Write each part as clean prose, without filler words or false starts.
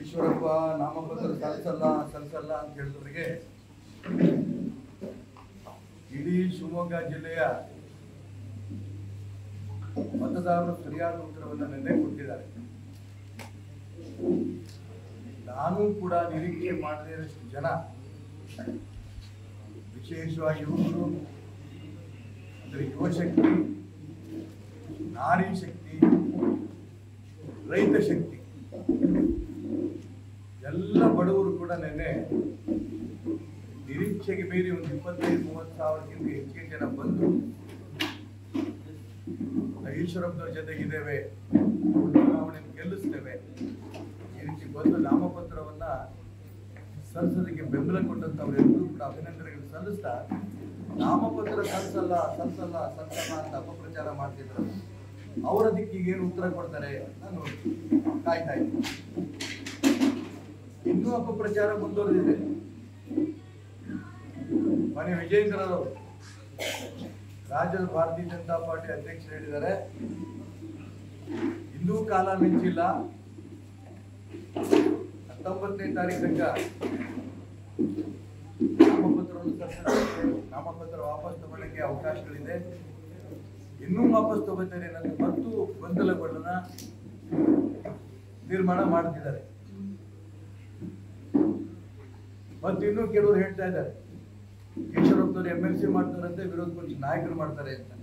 ಈಶ್ವರಪ್ಪ ನಾಮಪತ್ರ ಸಲ್ಲಿಸಲ್ಲ ಅಂತ ಹೇಳಿದವರಿಗೆ ಇಡೀ ಶಿವಮೊಗ್ಗ ಜಿಲ್ಲೆಯ ಮತದಾರರು ಸರಿಯಾದ ಉತ್ತರವನ್ನು ನಿನ್ನೆ ಕೊಟ್ಟಿದ್ದಾರೆ. ನಾನು ಕೂಡ ನಿರೀಕ್ಷೆ ಮಾಡದೇ ಇರಷ್ಟು ಜನ, ವಿಶೇಷವಾಗಿ ಯುವಕರು, ಅಂದರೆ ಯುವಶಕ್ತಿ, ನಾರಿ ಶಕ್ತಿ, ರೈತ ಶಕ್ತಿ, ಎಲ್ಲ ಬಡವರು ಕೂಡ ನಿನ್ನೆ ನಿರೀಕ್ಷೆಗೆ ಮೀರಿ ಒಂದು 25-30 ಸಾವಿರಕ್ಕಿಂತ ಹೆಚ್ಚಿಗೆ ಜನ ಬಂದು ಈಶ್ವರಪ್ಪನವ್ರ ಜೊತೆಗಿದ್ದೇವೆ, ಚುನಾವಣೆಯನ್ನು ಗೆಲ್ಲಿಸ್ತೇವೆ, ಈ ರೀತಿ ಬಂದು ನಾಮಪತ್ರವನ್ನ ಸಲ್ಲಿಸೋದಕ್ಕೆ ಬೆಂಬಲ ಕೊಟ್ಟಂತವರೆಲ್ಲರೂ ಕೂಡ ಅಭಿನಂದನೆಗಳು ಸಲ್ಲಿಸ್ತಾ ನಾಮಪತ್ರ ಸಲ್ಲಿಸಲ್ಲ ಅಂತ ಅಪಪ್ರಚಾರ ಮಾಡ್ತಿದ್ರು. ಅವರ ದಿಕ್ಕಿಗೆ ಏನು ಉತ್ತರ ಕೊಡ್ತಾರೆ ನಾನು ಕಾಯ್ತಾ ಇದ್ದೀನಿ. ಇನ್ನೂ ಅಪಪ್ರಚಾರ ಮುಂದುವರೆದಿದೆ. ಮನೆ ವಿಜಯೇಂದ್ರರವರು ರಾಜ್ಯದ ಭಾರತೀಯ ಜನತಾ ಪಾರ್ಟಿ ಅಧ್ಯಕ್ಷರು ಹೇಳಿದ್ದಾರೆ, ಇನ್ನೂ ಕಾಲ ಮಿಂಚಿಲ್ಲ, 19ನೇ ತಾರೀಕು ತನಕ ನಾಮಪತ್ರ ವಾಪಸ್ ತಗೊಳ್ಳಕ್ಕೆ ಅವಕಾಶಗಳಿದೆ. ಇನ್ನೂ ವಾಪಸ್ ತಗೋತಾರೆ ನನ್ನ ಮತ್ತು ಗೊಂದಲಗಳನ್ನ ತೀರ್ಮಾನ ಮಾಡ್ತಿದ್ದಾರೆ. ಮತ್ತು ಇನ್ನೂ ಕೆಲವರು ಹೇಳ್ತಾ ಇದ್ದಾರೆ, ಈಶ್ವರಪ್ಪನವರು MLC ಮಾಡ್ತಾರಂತೆ, ವಿರೋಧ ಪಕ್ಷ ನಾಯಕರು ಮಾಡ್ತಾರೆ ಅಂತ.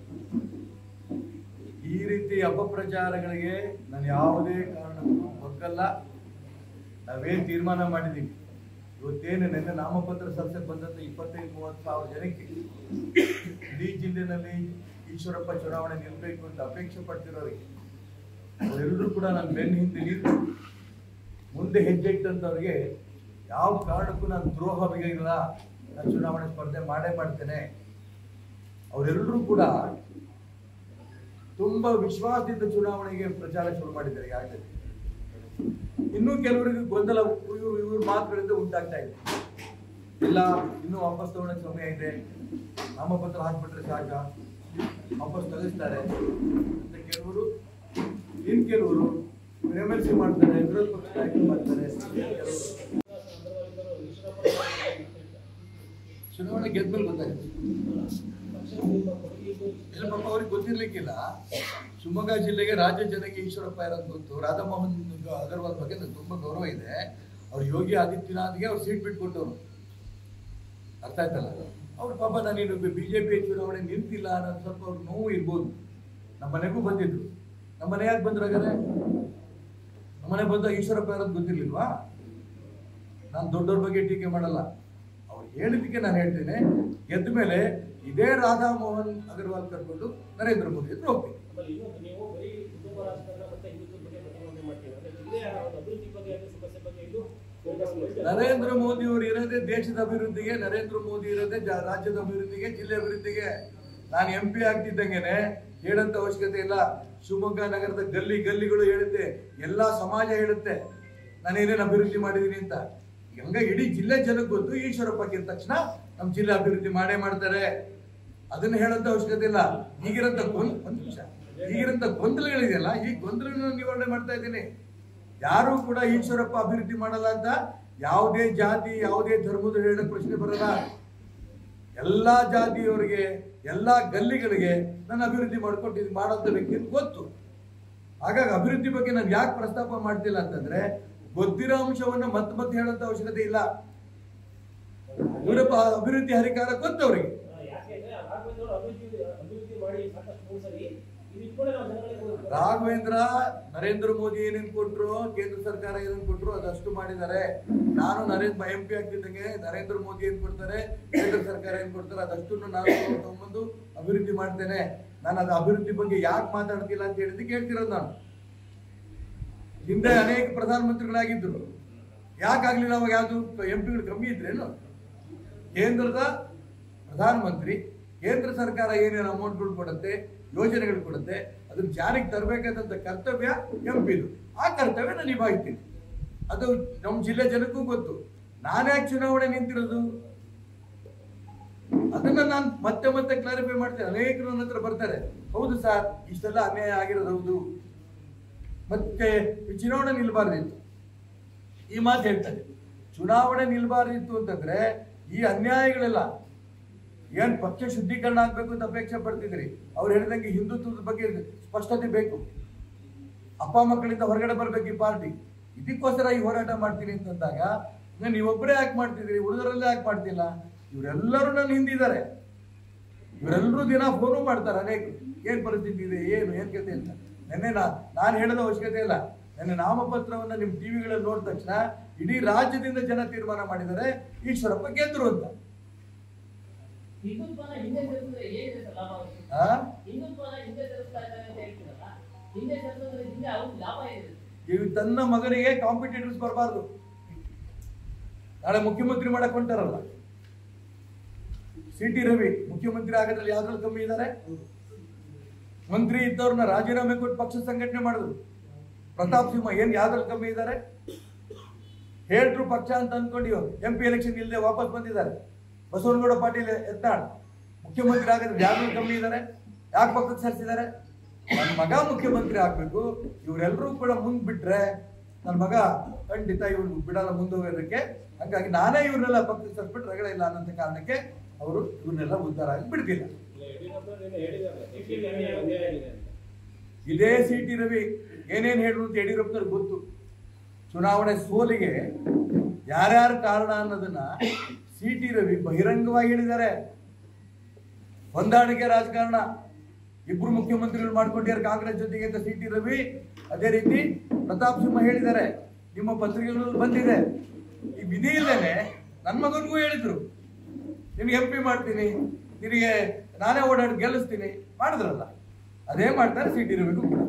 ಈ ರೀತಿ ಅಪಪ್ರಚಾರಗಳಿಗೆ ನಾನು ಯಾವುದೇ ಕಾರಣಕ್ಕೂ ಒಗ್ಗಲ್ಲ. ನಾವೇನು ತೀರ್ಮಾನ ಮಾಡಿದ್ದೀವಿ, ಇವತ್ತೇನು ನಿನ್ನೆ ನಾಮಪತ್ರ ಸಲ್ಲಿಸಕ್ಕೆ ಬಂದಂತ 25-30 ಸಾವಿರ ಜನಕ್ಕೆ ಇಡೀ ಜಿಲ್ಲೆನಲ್ಲಿ ಈಶ್ವರಪ್ಪ ಚುನಾವಣೆ ನಿಲ್ಲಬೇಕು ಅಂತ ಅಪೇಕ್ಷೆ ಪಡ್ತಿರೋರಿಗೆ ಅವರೆಲ್ಲರೂ ಕೂಡ ನಾನು ಬೆನ್ನ ಹಿಂದೆ ನಿಂತು ಮುಂದೆ ಹೆಜ್ಜೆ ಇಟ್ಟಂತವ್ರಿಗೆ ಯಾವ ಕಾರಣಕ್ಕೂ ನಾನು ದ್ರೋಹ ಬಗೆಗಿಲ್ಲ, ನಾನು ಚುನಾವಣೆ ಸ್ಪರ್ಧೆ ಮಾಡೇ ಮಾಡ್ತೇನೆ. ಅವರೆಲ್ಲರೂ ಕೂಡ ತುಂಬಾ ವಿಶ್ವಾಸದಿಂದ ಚುನಾವಣೆಗೆ ಪ್ರಚಾರ ಶುರು ಮಾಡಿದ್ದಾರೆ ಈಗಾಗಲೇ. ಇನ್ನೂ ಕೆಲವರಿಗೆ ಗೊಂದಲ ಇವ್ರ ಮಾತುಗಳಿಂದ ಉಂಟಾಗ್ತಾ ಇದೆ. ಇಲ್ಲ, ಇನ್ನೂ ವಾಪಸ್ ತಗೊಳ್ಳೋಕೆ ಸಮಯ ಇದೆ, ನಾಮಪತ್ರ ಹಾಕ್ಬಿಟ್ರೆ ಸಾಕ, ವಾಪಸ್ ತೆಗೆಸ್ತಾರೆ ಅಂತ ಕೆಲವರು, ಇನ್ ಕೆಲವರು MLC ಮಾಡ್ತಾರೆ, ವಿರೋಧ ಪಕ್ಷ ನಾಯಕರು ಮಾಡ್ತಾರೆ. ಚುನಾವಣೆ ಗೆದ್ಮೇಲೆ ಗೊತ್ತಾಗುತ್ತೆ. ಪಾಪ ಅವ್ರಿಗೆ ಗೊತ್ತಿರ್ಲಿಕ್ಕಿಲ್ಲ. ಶಿವಮೊಗ್ಗ ಜಿಲ್ಲೆಗೆ ರಾಜ್ಯ ಜನಕ್ಕೆ ಈಶ್ವರಪ್ಪ ಯಾರಂತ ಗೊತ್ತು. ರಾಧಾಮೋಹನ್ ಅಗರ್ವಾಲ್ ಬಗ್ಗೆ ನನಗೆ ತುಂಬಾ ಗೌರವ ಇದೆ. ಅವ್ರು ಯೋಗಿ ಆದಿತ್ಯನಾಥ್ಗೆ ಅವ್ರು ಸೀಟ್ ಬಿಟ್ಕೊಟ್ಟವ್ರು, ಅರ್ಥ ಆಯ್ತಲ್ಲ. ಅವ್ರು ಪಾಪ ನಾನೇನು BJP ಚುನಾವಣೆ ನಿಂತಿಲ್ಲ ಅನ್ನೋದು ಸ್ವಲ್ಪ ಅವ್ರಿಗೆ ನೋವು ಇರ್ಬೋದು. ನಮ್ಮ ಮನೆಗೂ ಬಂದಿದ್ರು. ನಮ್ಮ ಮನೆ ಯಾಕೆ ಬಂದ್ರು ಹಾಗಾದ್ರೆ? ನಮ್ಮನೆ ಬಂದಾಗ ಈಶ್ವರಪ್ಪ ಯಾರಂತ ಗೊತ್ತಿರ್ಲಿಲ್ವಾ? ನಾನು ದೊಡ್ಡವ್ರ ಬಗ್ಗೆ ಟೀಕೆ ಮಾಡಲ್ಲ. ಅವ್ರು ಹೇಳಿದ್ದಕ್ಕೆ ನಾನು ಹೇಳ್ತೇನೆ, ಗೆದ್ದ ಮೇಲೆ ಇದೇ ರಾಧಾಮೋಹನ್ ಅಗರ್ವಾಲ್ ಕರ್ಕೊಂಡು ನರೇಂದ್ರ ಮೋದಿ ಹತ್ರ ಹೋಗ್ತೀನಿ. ನರೇಂದ್ರ ಮೋದಿ ಅವರು ಇರೋದೇ ದೇಶದ ಅಭಿವೃದ್ಧಿಗೆ, ನರೇಂದ್ರ ಮೋದಿ ಇರೋದೇ ರಾಜ್ಯದ ಅಭಿವೃದ್ಧಿಗೆ, ಜಿಲ್ಲೆ ಅಭಿವೃದ್ಧಿಗೆ. ನಾನು MP ಆಗ್ತಿದ್ದಂಗೆನೆ ಹೇಳಂತ ಅವಶ್ಯಕತೆ ಇಲ್ಲ. ಶಿವಮೊಗ್ಗ ನಗರದ ಗಲ್ಲಿಗಳು ಹೇಳುತ್ತೆ, ಎಲ್ಲಾ ಸಮಾಜ ಹೇಳುತ್ತೆ ನಾನೇನೇನು ಅಭಿವೃದ್ಧಿ ಮಾಡಿದೀನಿ ಅಂತ. ಹಂಗ ಇಡೀ ಜಿಲ್ಲೆ ಜನಕ್ಕೆ ಗೊತ್ತು, ಈಶ್ವರಪ್ಪ ಗೆದ್ದ ತಕ್ಷಣ ನಮ್ಮ ಜಿಲ್ಲೆ ಅಭಿವೃದ್ಧಿ ಮಾಡೇ ಮಾಡ್ತಾರೆ. ಅದನ್ನ ಹೇಳಂತ ಅವಶ್ಯಕತೆ ಇಲ್ಲ. ಈಗಿರಂತ ಈಗಿರಂತ ಗೊಂದಲಗಳಿದೆಯಲ್ಲ, ಈ ಗೊಂದಲಗಳನ್ನು ನಿವಾರಣೆ ಮಾಡ್ತಾ ಇದ್ದೀನಿ. ಯಾರು ಕೂಡ ಈಶ್ವರಪ್ಪ ಅಭಿವೃದ್ಧಿ ಮಾಡಲ್ಲ ಅಂತ ಯಾವುದೇ ಜಾತಿ, ಯಾವುದೇ ಧರ್ಮದ ಹೇಳೋ ಪ್ರಶ್ನೆ ಬರಲ್ಲ. ಎಲ್ಲಾ ಜಾತಿಯವರಿಗೆ, ಎಲ್ಲಾ ಗಲ್ಲಿಗಳಿಗೆ ನಾನು ಅಭಿವೃದ್ಧಿ ಮಾಡ್ಕೊಟ್ಟಿದ್ದೀನಿ ಮಾಡೋಂಥ ವ್ಯಕ್ತಿ ಅಂತ ಗೊತ್ತು. ಹಾಗಾಗಿ ಅಭಿವೃದ್ಧಿ ಬಗ್ಗೆ ನಾನು ಯಾಕೆ ಪ್ರಸ್ತಾಪ ಮಾಡ್ತಿಲ್ಲ ಅಂತಂದ್ರೆ, ಗೊತ್ತಿರೋ ಅಂಶವನ್ನು ಮತ್ತೆ ಹೇಳೋಂಥ ಅವಶ್ಯಕತೆ ಇಲ್ಲ. ಇವರಪ್ಪ ಅಭಿವೃದ್ಧಿ ಹರಿಕಾರ ಗೊತ್ತವರಿಗೆ. ರಾಘವೇಂದ್ರ ನರೇಂದ್ರ ಮೋದಿ ಏನೇನು ಕೊಟ್ರು, ಕೇಂದ್ರ ಸರ್ಕಾರ ಏನೇನು ಕೊಟ್ರು ಅದಷ್ಟು ಮಾಡಿದ್ದಾರೆ. ನಾನು MP ಆಗ್ತಿದ್ದಂಗೆ ನರೇಂದ್ರ ಮೋದಿ ಏನ್ ಕೊಡ್ತಾರೆ, ಕೇಂದ್ರ ಸರ್ಕಾರ ಏನ್ ಕೊಡ್ತಾರೆ ಅದಷ್ಟು ನಾನು ತಗೊಂಡ್ಬಂದು ಅಭಿವೃದ್ಧಿ ಮಾಡ್ತೇನೆ. ನಾನು ಅದು ಅಭಿವೃದ್ಧಿ ಬಗ್ಗೆ ಯಾಕೆ ಮಾತಾಡ್ತಿಲ್ಲ ಅಂತ ಹೇಳಿದ್ದಕ್ಕೆ ಹೇಳ್ತಿರೋದು. ನಾನು ಹಿಂದೆ ಅನೇಕ ಪ್ರಧಾನಮಂತ್ರಿಗಳಾಗಿದ್ರು, ಯಾಕಾಗ್ಲಿಲ್ಲ? ಅವಾಗ ಯಾವ್ದು MP ಕಮ್ಮಿ ಇದ್ರೇನು? ಕೇಂದ್ರದ ಪ್ರಧಾನಮಂತ್ರಿ, ಕೇಂದ್ರ ಸರ್ಕಾರ ಏನೇನು ಅಮೌಂಟ್ಗಳು ಕೊಡುತ್ತೆ, ಯೋಜನೆಗಳು ಕೊಡುತ್ತೆ, ಅದನ್ನ ಜಾರಿಗೆ ತರಬೇಕಾದಂತ ಕರ್ತವ್ಯ MP ದು. ಆ ಕರ್ತವ್ಯ ನಾನು ನಿಭಾಯಿಸ್ತೀನಿ. ಅದು ನಮ್ಮ ಜಿಲ್ಲೆ ಜನಕ್ಕೂ ಗೊತ್ತು. ನಾನ್ಯಾಕೆ ಚುನಾವಣೆ ನಿಂತಿರೋದು ಅದನ್ನ ನಾನು ಮತ್ತೆ ಕ್ಲಾರಿಫೈ ಮಾಡ್ತೇನೆ. ಅನೇಕರು ನನ್ನ ಹತ್ರ ಬರ್ತಾರೆ, ಹೌದು ಸರ್ ಇಷ್ಟೆಲ್ಲ ಅನ್ಯಾಯ ಆಗಿರೋದು ಹೌದು, ಮತ್ತೆ ಚುನಾವಣೆ ನಿಲ್ಬಾರ್ದಿತ್ತು. ಈ ಮಾತು ಹೇಳ್ತಾರೆ. ಚುನಾವಣೆ ನಿಲ್ಬಾರ್ದಿತ್ತು ಅಂತಂದ್ರೆ ಈ ಅನ್ಯಾಯಗಳೆಲ್ಲ ಏನ್ ಪಕ್ಷ ಶುದ್ಧೀಕರಣ ಆಗ್ಬೇಕು ಅಂತ ಅಪೇಕ್ಷೆ ಪಡ್ತಿದ್ರಿ. ಅವ್ರು ಹೇಳಿದಂಗೆ ಹಿಂದುತ್ವದ ಬಗ್ಗೆ ಸ್ಪಷ್ಟತೆ ಬೇಕು, ಅಪ್ಪ ಮಕ್ಕಳಿಂದ ಹೊರಗಡೆ ಬರ್ಬೇಕು ಈ ಪಾರ್ಟಿ. ಇದಕ್ಕೋಸ್ಕರ ಈ ಹೋರಾಟ ಮಾಡ್ತೀನಿ ಅಂತಂದಾಗ ನೀವೊಬ್ಬರೇ ಯಾಕೆ ಮಾಡ್ತಿದ್ರಿ, ಉಳಿದವರಲ್ಲೇ ಯಾಕೆ ಮಾಡ್ತಿಲ್ಲ? ಇವರೆಲ್ಲರೂ ನನ್ನ ಹಿಂದಿದ್ದಾರೆ. ಇವರೆಲ್ಲರೂ ದಿನ ಫೋನು ಮಾಡ್ತಾರೆ ಅನೇಕರು, ಏನ್ ಪರಿಸ್ಥಿತಿ ಇದೆ, ಏನ್ ಕತೆ ಅಂತ. ನೆನ್ನೆ ನಾನು ಹೇಳೋದ ಅವಶ್ಯಕತೆ ಇಲ್ಲ. ನನ್ನ ನಾಮಪತ್ರವನ್ನ ನಿಮ್ ಟಿವಿಗಳಲ್ಲಿ ನೋಡಿದ ತಕ್ಷಣ ಇಡೀ ರಾಜ್ಯದಿಂದ ಜನ ತೀರ್ಮಾನ ಮಾಡಿದ್ದಾರೆ ಈಶ್ವರಪ್ಪ ಗೆದ್ರು ಅಂತ. ತನ್ನ ಮಗನಿಗೆ ಕಾಂಪಿಟೇಟರ್ಸ್ ಬರಬಾರ್ದು. ನಾಳೆ ಮುಖ್ಯಮಂತ್ರಿ ಮಾಡಕ್ ಹೊಂಟಾರಲ್ಲ, ಸಿ ಟಿ ರವಿ ಮುಖ್ಯಮಂತ್ರಿ ಆಗೋದ್ರಲ್ಲಿ ಯಾವ್ದ್ರಲ್ಲಿ ಕಮ್ಮಿ ಇದ್ದಾರೆ? ಮಂತ್ರಿ ಇದ್ದವ್ರನ್ನ ರಾಜೀನಾಮೆ ಕೊಟ್ಟು ಪಕ್ಷ ಸಂಘಟನೆ ಮಾಡಿದ್ರು. ಪ್ರತಾಪ್ ಸಿಂಹ ಏನ್ ಯಾವ್ದ್ರಲ್ಲಿ ಕಮ್ಮಿ ಇದ್ದಾರೆ? ಹೇಳ್ರು ಪಕ್ಷ ಅಂತ ಅನ್ಕೊಂಡು MP ಎಲೆಕ್ಷನ್ ಇಲ್ಲದೆ ವಾಪಸ್ ಬಂದಿದ್ದಾರೆ. ಬಸವನಗೌಡ ಪಾಟೀಲ್ ಯತ್ನಾಳ್ ಮುಖ್ಯಮಂತ್ರಿ ಆಗಿದ್ರೆ ಯಾವ್ದ್ರಲ್ಲಿ ಕಮ್ಮಿ ಇದ್ದಾರೆ? ಯಾಕೆ ಪಕ್ಷಕ್ಕೆ ಸೇರಿಸಿದ್ದಾರೆ? ನನ್ನ ಮಗ ಮುಖ್ಯಮಂತ್ರಿ ಆಗ್ಬೇಕು, ಇವರೆಲ್ಲರೂ ಕೂಡ ಮುಂದ್ ಬಿಟ್ರೆ ನನ್ನ ಮಗ ಖಂಡಿತ ಇವ್ರು ಬಿಡಲ್ಲ ಮುಂದೋಗೋದಕ್ಕೆ. ಹಾಗಾಗಿ ನಾನೇ ಇವ್ರನ್ನೆಲ್ಲ ಪಕ್ಷಕ್ಕೆ ಸೇರಿಸ್ಬಿಟ್ಟು ರಗಳೆ ಇಲ್ಲ ಅನ್ನೋ ಕಾರಣಕ್ಕೆ ಅವರು ಇವ್ರನ್ನೆಲ್ಲ ಉದ್ಧಾರ ಆಗಿ ಬಿಡ್ತಿಲ್ಲ. ಇದೇ ಸಿ ಟಿ ರವಿ ಏನೇನ್ ಹೇಳಿದ್ರು ಅಂತ ಯಡಿಯೂರಪ್ಪನವ್ರಿಗೆ ಗೊತ್ತು. ಚುನಾವಣೆ ಸೋಲಿಗೆ ಯಾರ್ಯಾರ ಕಾರಣ ಅನ್ನೋದನ್ನ ಸಿ ಟಿ ರವಿ ಬಹಿರಂಗವಾಗಿ ಹೇಳಿದ್ದಾರೆ. ಹೊಂದಾಣಿಕೆ ರಾಜಕಾರಣ, ಇಬ್ರು ಮುಖ್ಯಮಂತ್ರಿಗಳು ಮಾಡ್ಕೊಂಡಿದ್ದಾರೆ ಕಾಂಗ್ರೆಸ್ ಜೊತೆಗೆ ಅಂತ ಸಿ ಟಿ ರವಿ, ಅದೇ ರೀತಿ ಪ್ರತಾಪ್ ಸಿಂಹ ಹೇಳಿದ್ದಾರೆ. ನಿಮ್ಮ ಪತ್ರಿಕೆಗಳಲ್ಲಿ ಬಂದಿದೆ. ಈ ವಿಧಿ ಇಲ್ಲೇನೆ ನನ್ನ ಮಗನಿಗೂ ಹೇಳಿದ್ರು, ನಿನಗೆ MP ಮಾಡ್ತೀನಿ, ನಿನಗೆ ನಾನೇ ಓಡಾಡಿ ಗೆಲ್ಲಿಸ್ತೀನಿ ಮಾಡಿದ್ರಲ್ಲ, ಅದೇ ಮಾಡ್ತಾರೆ ಸಿ ಟಿ ರವಿಗೂ ಕೂಡ.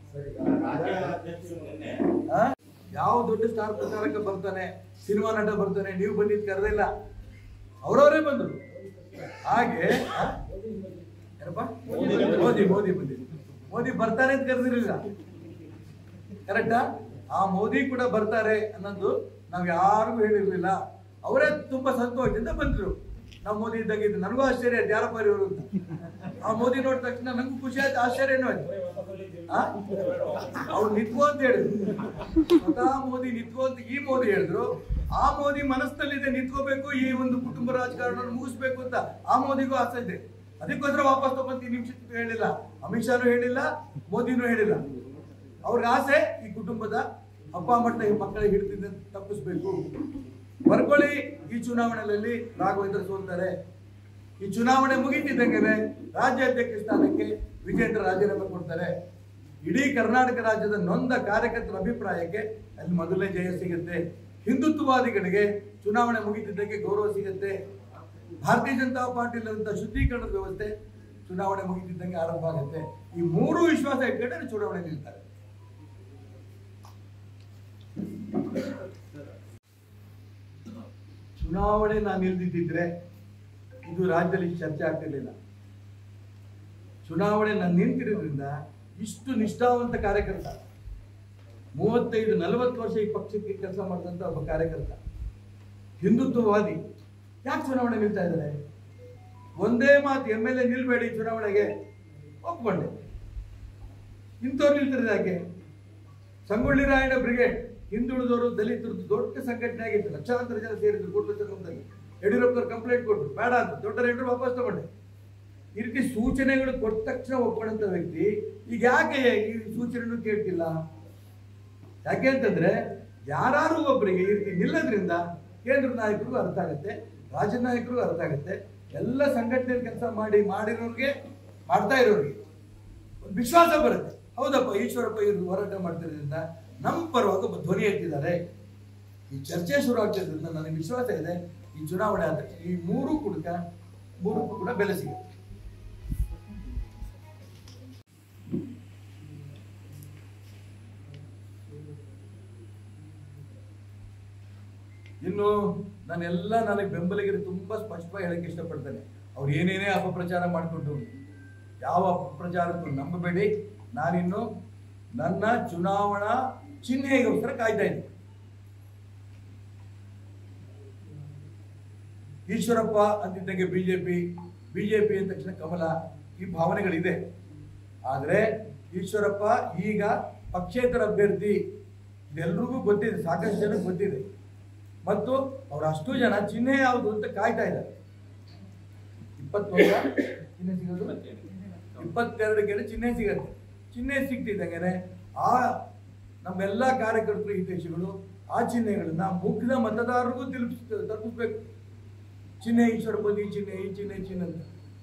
ಯಾವ ದೊಡ್ಡ ಸ್ಟಾರ್ ಪ್ರಚಾರಕ್ಕೆ ಬರ್ತಾನೆ, ಸಿನಿಮಾ ನಟ ಬರ್ತಾನೆ, ನೀವು ಬಂದಿದ್ದು ಕರೆದಿಲ್ಲ, ಅವರವರೇ ಬಂದರು. ಹಾಗೆ ಏನಪ್ಪ ಮೋದಿ ಬಂದಿದ್ರು, ಮೋದಿ ಬರ್ತಾರೆ ಅಂತ ಕರೆದಿರಲಿಲ್ಲ, ಕರೆಕ್ಟಾ? ಆ ಮೋದಿ ಕೂಡ ಬರ್ತಾರೆ ಅನ್ನೋದು ನಾವ್ ಯಾರಿಗೂ ಹೇಳಿರ್ಲಿಲ್ಲ. ಅವರೇ ತುಂಬಾ ಸಂತೋಷದಿಂದ ಬಂದ್ರು. ನಾವು ಮೋದಿ ಇದ್ದಂಗಿದ್ದು ನನಗೂ ಆಶ್ಚರ್ಯ ಆಯ್ತು, ಯಾರಪ್ಪ ಇವರು ಅಂತ. ಆ ಮೋದಿ ನೋಡಿದ ತಕ್ಷಣ ನಂಗೂ ಖುಷಿ ಆಯ್ತು, ಆಶ್ಚರ್ಯನೂ ಆಯ್ತು. ಅವ್ರು ನಿತ್ಕೋ ಅಂತ ಹೇಳಿದ್ರು, ಸ್ವತಃ ಮೋದಿ ನಿತ್ಕೋ ಅಂತ ಈ ಮೋದಿ ಹೇಳಿದ್ರು. ಆ ಮೋದಿ ಮನಸ್ಸಲ್ಲಿದೆ ನಿಂತ್ಕೋಬೇಕು, ಈ ಒಂದು ಕುಟುಂಬ ರಾಜಕಾರಣ ಮುಗಿಸ್ಬೇಕು ಅಂತ ಆ ಮೋದಿಗೂ ಆಸೆ ಇದೆ. ಅದಕ್ಕೋಸ್ಕರ ವಾಪಸ್ ತಗೊಂಡು ನಿಮಿಷಕ್ಕೂ ಹೇಳಿಲ್ಲ, ಅಮಿತ್ ಶಾನು ಹೇಳಿಲ್ಲ, ಮೋದಿನೂ ಹೇಳಿಲ್ಲ. ಅವ್ರಿಗೆ ಆಸೆ ಈ ಕುಟುಂಬದ ಅಪ್ಪ ಮಟ್ಟ ಮಕ್ಕಳಿಗೆ ಹಿಡಿದಿಂದ ತಪ್ಪಿಸ್ಬೇಕು. ಬರ್ಕೊಳ್ಳಿ, ಈ ಚುನಾವಣೆಯಲ್ಲಿ ರಾಘವೇಂದ್ರ ಸೋಲ್ತಾರೆ. ಈ ಚುನಾವಣೆ ಮುಗಿತಿದ್ದಂಗೆ ರಾಜ್ಯಾಧ್ಯಕ್ಷ ಸ್ಥಾನಕ್ಕೆ ವಿಜೇಂದ್ರ ರಾಜೀನಾಮೆ ಕೊಡ್ತಾರೆ. ಇಡೀ ಕರ್ನಾಟಕ ರಾಜ್ಯದ ನೊಂದ ಕಾರ್ಯಕರ್ತರ ಅಭಿಪ್ರಾಯಕ್ಕೆ ಅಲ್ಲಿ ಮೊದಲನೇ ಜಯ ಸಿಗುತ್ತೆ. ಹಿಂದುತ್ವವಾದಿಗಳಿಗೆ ಚುನಾವಣೆ ಮುಗಿತಿದ್ದಕ್ಕೆ ಗೌರವ ಸಿಗುತ್ತೆ. ಭಾರತೀಯ ಜನತಾ ಪಾರ್ಟಿಲಿರುವಂತಹ ಶುದ್ಧೀಕರಣದ ವ್ಯವಸ್ಥೆ ಚುನಾವಣೆ ಮುಗಿತಿದ್ದಂಗೆ ಆರಂಭ ಆಗುತ್ತೆ. ಈ ಮೂರು ವಿಶ್ವಾಸ ಇಟ್ಕೊಂಡ್ರೆ ಚುನಾವಣೆ ನಿಲ್ತಾರೆ. ಚುನಾವಣೆ ನಾನು ನಿಲ್ದಿದ್ದಿದ್ರೆ ಇದು ರಾಜ್ಯದಲ್ಲಿ ಚರ್ಚೆ ಆಗ್ತಿರ್ಲಿಲ್ಲ. ಚುನಾವಣೆ ನಾನು ನಿಂತಿರೋದ್ರಿಂದ ಇಷ್ಟು ನಿಷ್ಠಾವಂತ ಕಾರ್ಯಕರ್ತ, 35-40 ವರ್ಷ ಈ ಪಕ್ಷಕ್ಕೆ ಕೆಲಸ ಮಾಡಿದಂತ ಒಬ್ಬ ಕಾರ್ಯಕರ್ತ, ಹಿಂದುತ್ವವಾದಿ ಯಾಕೆ ಚುನಾವಣೆ ನಿಲ್ತಾ ಇದ್ದಾರೆ? ಒಂದೇ ಮಾತು, MLA ನಿಲ್ಬೇಡಿ ಚುನಾವಣೆಗೆ, ಒಪ್ಕೊಂಡೆ. ಇಂಥವ್ರು ನಿಲ್ತಾರೆ ಯಾಕೆ? ಸಂಗೊಳ್ಳಿ ರಾಯಣ್ಣ ಬ್ರಿಗೇಡ್, ಹಿಂದುಳಿದವರು ದಲಿತರದ್ದು ದೊಡ್ಡ ಸಂಘಟನೆ ಆಗಿತ್ತು, ಲಕ್ಷಾಂತರ ಜನ ಸೇರಿದ್ರು ಕೂಡಲ ಸಂಗಮದಲ್ಲಿ. ಯಡಿಯೂರಪ್ಪನವ್ರು ಕಂಪ್ಲೇಂಟ್ ಕೊಟ್ಟರು, ಬೇಡ ಅಂತ, ದೊಡ್ಡ ರೇಟರು ವಾಪಸ್ ತಗೊಂಡೆ. ಈ ರೀತಿ ಸೂಚನೆಗಳು ಕೊಟ್ಟ ತಕ್ಷಣ ಒಪ್ಕೊಂಡಂತ ವ್ಯಕ್ತಿ ಈಗ ಯಾಕೆ ಈ ಸೂಚನೆಯನ್ನು ಕೇಳ್ತಿಲ್ಲ? ಯಾಕೆ ಅಂತಂದ್ರೆ ಯಾರು ಒಬ್ಬರಿಗೆ ಈ ರೀತಿ ನಿಲ್ಲದ್ರಿಂದ ಕೇಂದ್ರ ನಾಯಕರಿಗೂ ಅರ್ಥ ಆಗುತ್ತೆ, ರಾಜ್ಯ ನಾಯಕರಿಗೂ ಅರ್ಥ ಆಗುತ್ತೆ, ಎಲ್ಲ ಸಂಘಟನೆ ಕೆಲಸ ಮಾಡಿರೋರಿಗೆ, ಮಾಡ್ತಾ ಇರೋರಿಗೆ ಒಂದು ವಿಶ್ವಾಸ ಬರುತ್ತೆ. ಹೌದಪ್ಪ, ಈಶ್ವರಪ್ಪ ಇವರು ಹೋರಾಟ ಮಾಡ್ತಿರೋದ್ರಿಂದ ನಮ್ಮ ಪರವಾಗಿ ಒಬ್ಬ ಧ್ವನಿ ಎತ್ತಿದ್ದಾರೆ, ಈ ಚರ್ಚೆ ಶುರು ಆಗ್ತಿರೋದ್ರಿಂದ ನನಗೆ ವಿಶ್ವಾಸ ಇದೆ ಈ ಚುನಾವಣೆ ಆದ ಈ ಮೂರಕ್ಕೂ ಕೂಡ ಬೆಲೆ ಸಿಗುತ್ತೆ. ಇನ್ನು ನನಗೆ ಬೆಂಬಲಿಗರು ತುಂಬಾ ಸ್ಪಷ್ಟವಾಗಿ ಹೇಳಕ್ಕೆ ಇಷ್ಟಪಡ್ತೇನೆ. ಅವ್ರು ಏನೇನೇ ಅಪಪ್ರಚಾರ ಮಾಡಿಕೊಂಡು ಯಾವ ಅಪಪ್ರಚಾರಕ್ಕೂ ನಂಬಬೇಡಿ. ನಾನಿನ್ನು ನನ್ನ ಚುನಾವಣಾ ಚಿಹ್ನೆಗೋಸ್ಕರ ಕಾಯ್ತಾ ಇದ್ದೀನಿ. ಈಶ್ವರಪ್ಪ ಅಂತಿದ್ದಂಗೆ ಬಿಜೆಪಿ ಅಂದ ತಕ್ಷಣ ಕಮಲ, ಈ ಭಾವನೆಗಳಿದೆ. ಆದರೆ ಈಶ್ವರಪ್ಪ ಈಗ ಪಕ್ಷೇತರ ಅಭ್ಯರ್ಥಿ, ಇದೆಲ್ರಿಗೂ ಗೊತ್ತಿದೆ, ಸಾಕಷ್ಟು ಜನಕ್ಕೆ ಗೊತ್ತಿದೆ. ಮತ್ತು ಅವ್ರು ಅಷ್ಟು ಜನ ಚಿಹ್ನೆ ಯಾವುದು ಅಂತ ಕಾಯ್ತಾ ಇದ್ದಾರೆ. 21 ಚಿಹ್ನೆ ಸಿಗೋದು, 22ಕ್ಕೆ ಚಿಹ್ನೆ ಸಿಗತ್ತೆ. ಚಿಹ್ನೆ ಸಿಗ್ತಿದ್ದಂಗೆ ಆ ನಮ್ಮೆಲ್ಲ ಕಾರ್ಯಕರ್ತರು ಹಿತೈಷಿಗಳು ಆ ಚಿಹ್ನೆಗಳನ್ನ ಮುಗ್ಧ ಮತದಾರರಿಗೂ ತಲುಪಿಸ್ಬೇಕು. ಚಿಹ್ನೆ ಈಶ್ವರಪ್ಪ ಈ ಚಿಹ್ನೆ ಈ ಚಿಹ್ನೆ ಚಿಹ್ನೆ ಅಂತ.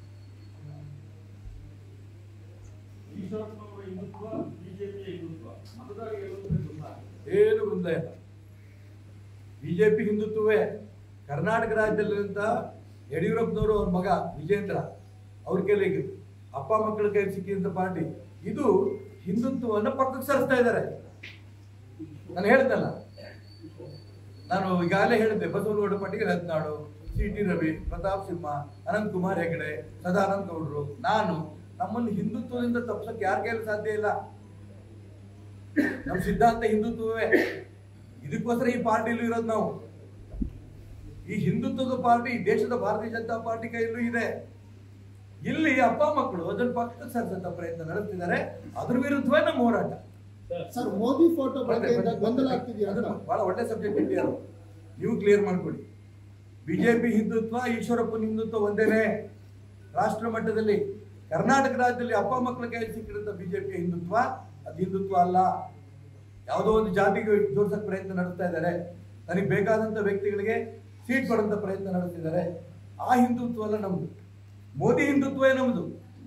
ಏನು ಗೊಂದಲ ಇಲ್ಲ. ಬಿಜೆಪಿ ಹಿಂದುತ್ವವೇ. ಕರ್ನಾಟಕ ರಾಜ್ಯದಲ್ಲಿರುವಂತ ಯಡಿಯೂರಪ್ಪನವರು ಅವ್ರ ಮಗ ವಿಜೇಂದ್ರ ಅವ್ರ ಕೈಲಿಗೆ ಅಪ್ಪ ಮಕ್ಕಳ ಕೈ ಸಿಕ್ಕಿದಂತ ಪಾರ್ಟಿ ಇದು ಹಿಂದುತ್ವವನ್ನು ಪಕ್ಕಕ್ಕೆ ಸರಿಸ್ತಾ ಇದ್ದಾರೆ. ನಾನು ಹೇಳ್ದಲ್ಲ, ನಾನು ಈಗಾಗಲೇ ಹೇಳಿದ್ದೆ, ಬಸವನಗೌಡ ಪಾಟೀಲ್ ರತ್ನಾಡು, ಸಿ.ಟಿ. ರವಿ, ಪ್ರತಾಪ್ ಸಿಂಹ, ಅನಂತಕುಮಾರ್ ಹೆಗಡೆ, ಸದಾನಂದ ಗೌಡರು, ನಾನು ನಮ್ಮನ್ನು ಹಿಂದುತ್ವದಿಂದ ತಪ್ಪಿಸಕ್ಕೆ ಯಾರ ಕೈಯಲ್ಲಿ ಸಾಧ್ಯ ಇಲ್ಲ. ನಮ್ಮ ಸಿದ್ಧಾಂತ ಹಿಂದುತ್ವವೇ. ಇದಕ್ಕೋಸ್ಕರ ಈ ಪಾರ್ಟಿಯಲ್ಲೂ ಇರೋದು ನಾವು. ಈ ಹಿಂದುತ್ವದ ಪಾರ್ಟಿ ದೇಶದ ಭಾರತೀಯ ಜನತಾ ಪಾರ್ಟಿ ಕೈಯಲ್ಲೂ ಇದೆ. ಇಲ್ಲಿ ಅಪ್ಪ ಮಕ್ಕಳು ಅದನ್ನ ಪಕ್ಕಕ್ಕೆ ಸರಿಸಂತ ಪ್ರಯತ್ನ ನಡೆಸ್ತಿದ್ದಾರೆ. ಅದ್ರ ವಿರುದ್ಧವೇ ನಮ್ಮ ಹೋರಾಟ. ಸರ್, ಮೋದಿ ಫೋಟೋ ಗೊಂದಲ ಆಗ್ತಿದೆಯಾ? ಬಹಳ ಒಳ್ಳೆ ಸಬ್ಜೆಕ್ಟ್ ಇಂಡಿಯಾ, ನೀವು ಕ್ಲಿಯರ್ ಮಾಡ್ಕೊಳ್ಳಿ. ಬಿಜೆಪಿ ಹಿಂದುತ್ವ, ಈಶ್ವರಪ್ಪನ ಹಿಂದುತ್ವ ಒಂದೇನೆ. ರಾಷ್ಟ್ರ ಮಟ್ಟದಲ್ಲಿ ಕರ್ನಾಟಕ ರಾಜ್ಯದಲ್ಲಿ ಅಪ್ಪ ಮಕ್ಕಳ ಕೈ ಸಿಕ್ಕಿದಂತ ಬಿಜೆಪಿ ಹಿಂದುತ್ವ ಅದು ಹಿಂದುತ್ವ ಅಲ್ಲ. ಯಾವುದೋ ಒಂದು ಜಾತಿಗೆ ಜೋಡಿಸಕ್ಕೆ ಪ್ರಯತ್ನ ನಡೆಸ್ತಾ ಇದ್ದಾರೆ. ನನಗೆ ಬೇಕಾದಂತ ವ್ಯಕ್ತಿಗಳಿಗೆ ಸೀಟ್ ಕೊಡುವಂತ ಪ್ರಯತ್ನ ನಡೆಸ್ತಿದ್ದಾರೆ. ಆ ಹಿಂದುತ್ವ ಅಲ್ಲ ನಮ್ದು. ಮೋದಿ ಹಿಂದುತ್ವವೇ ನಮ್ದು.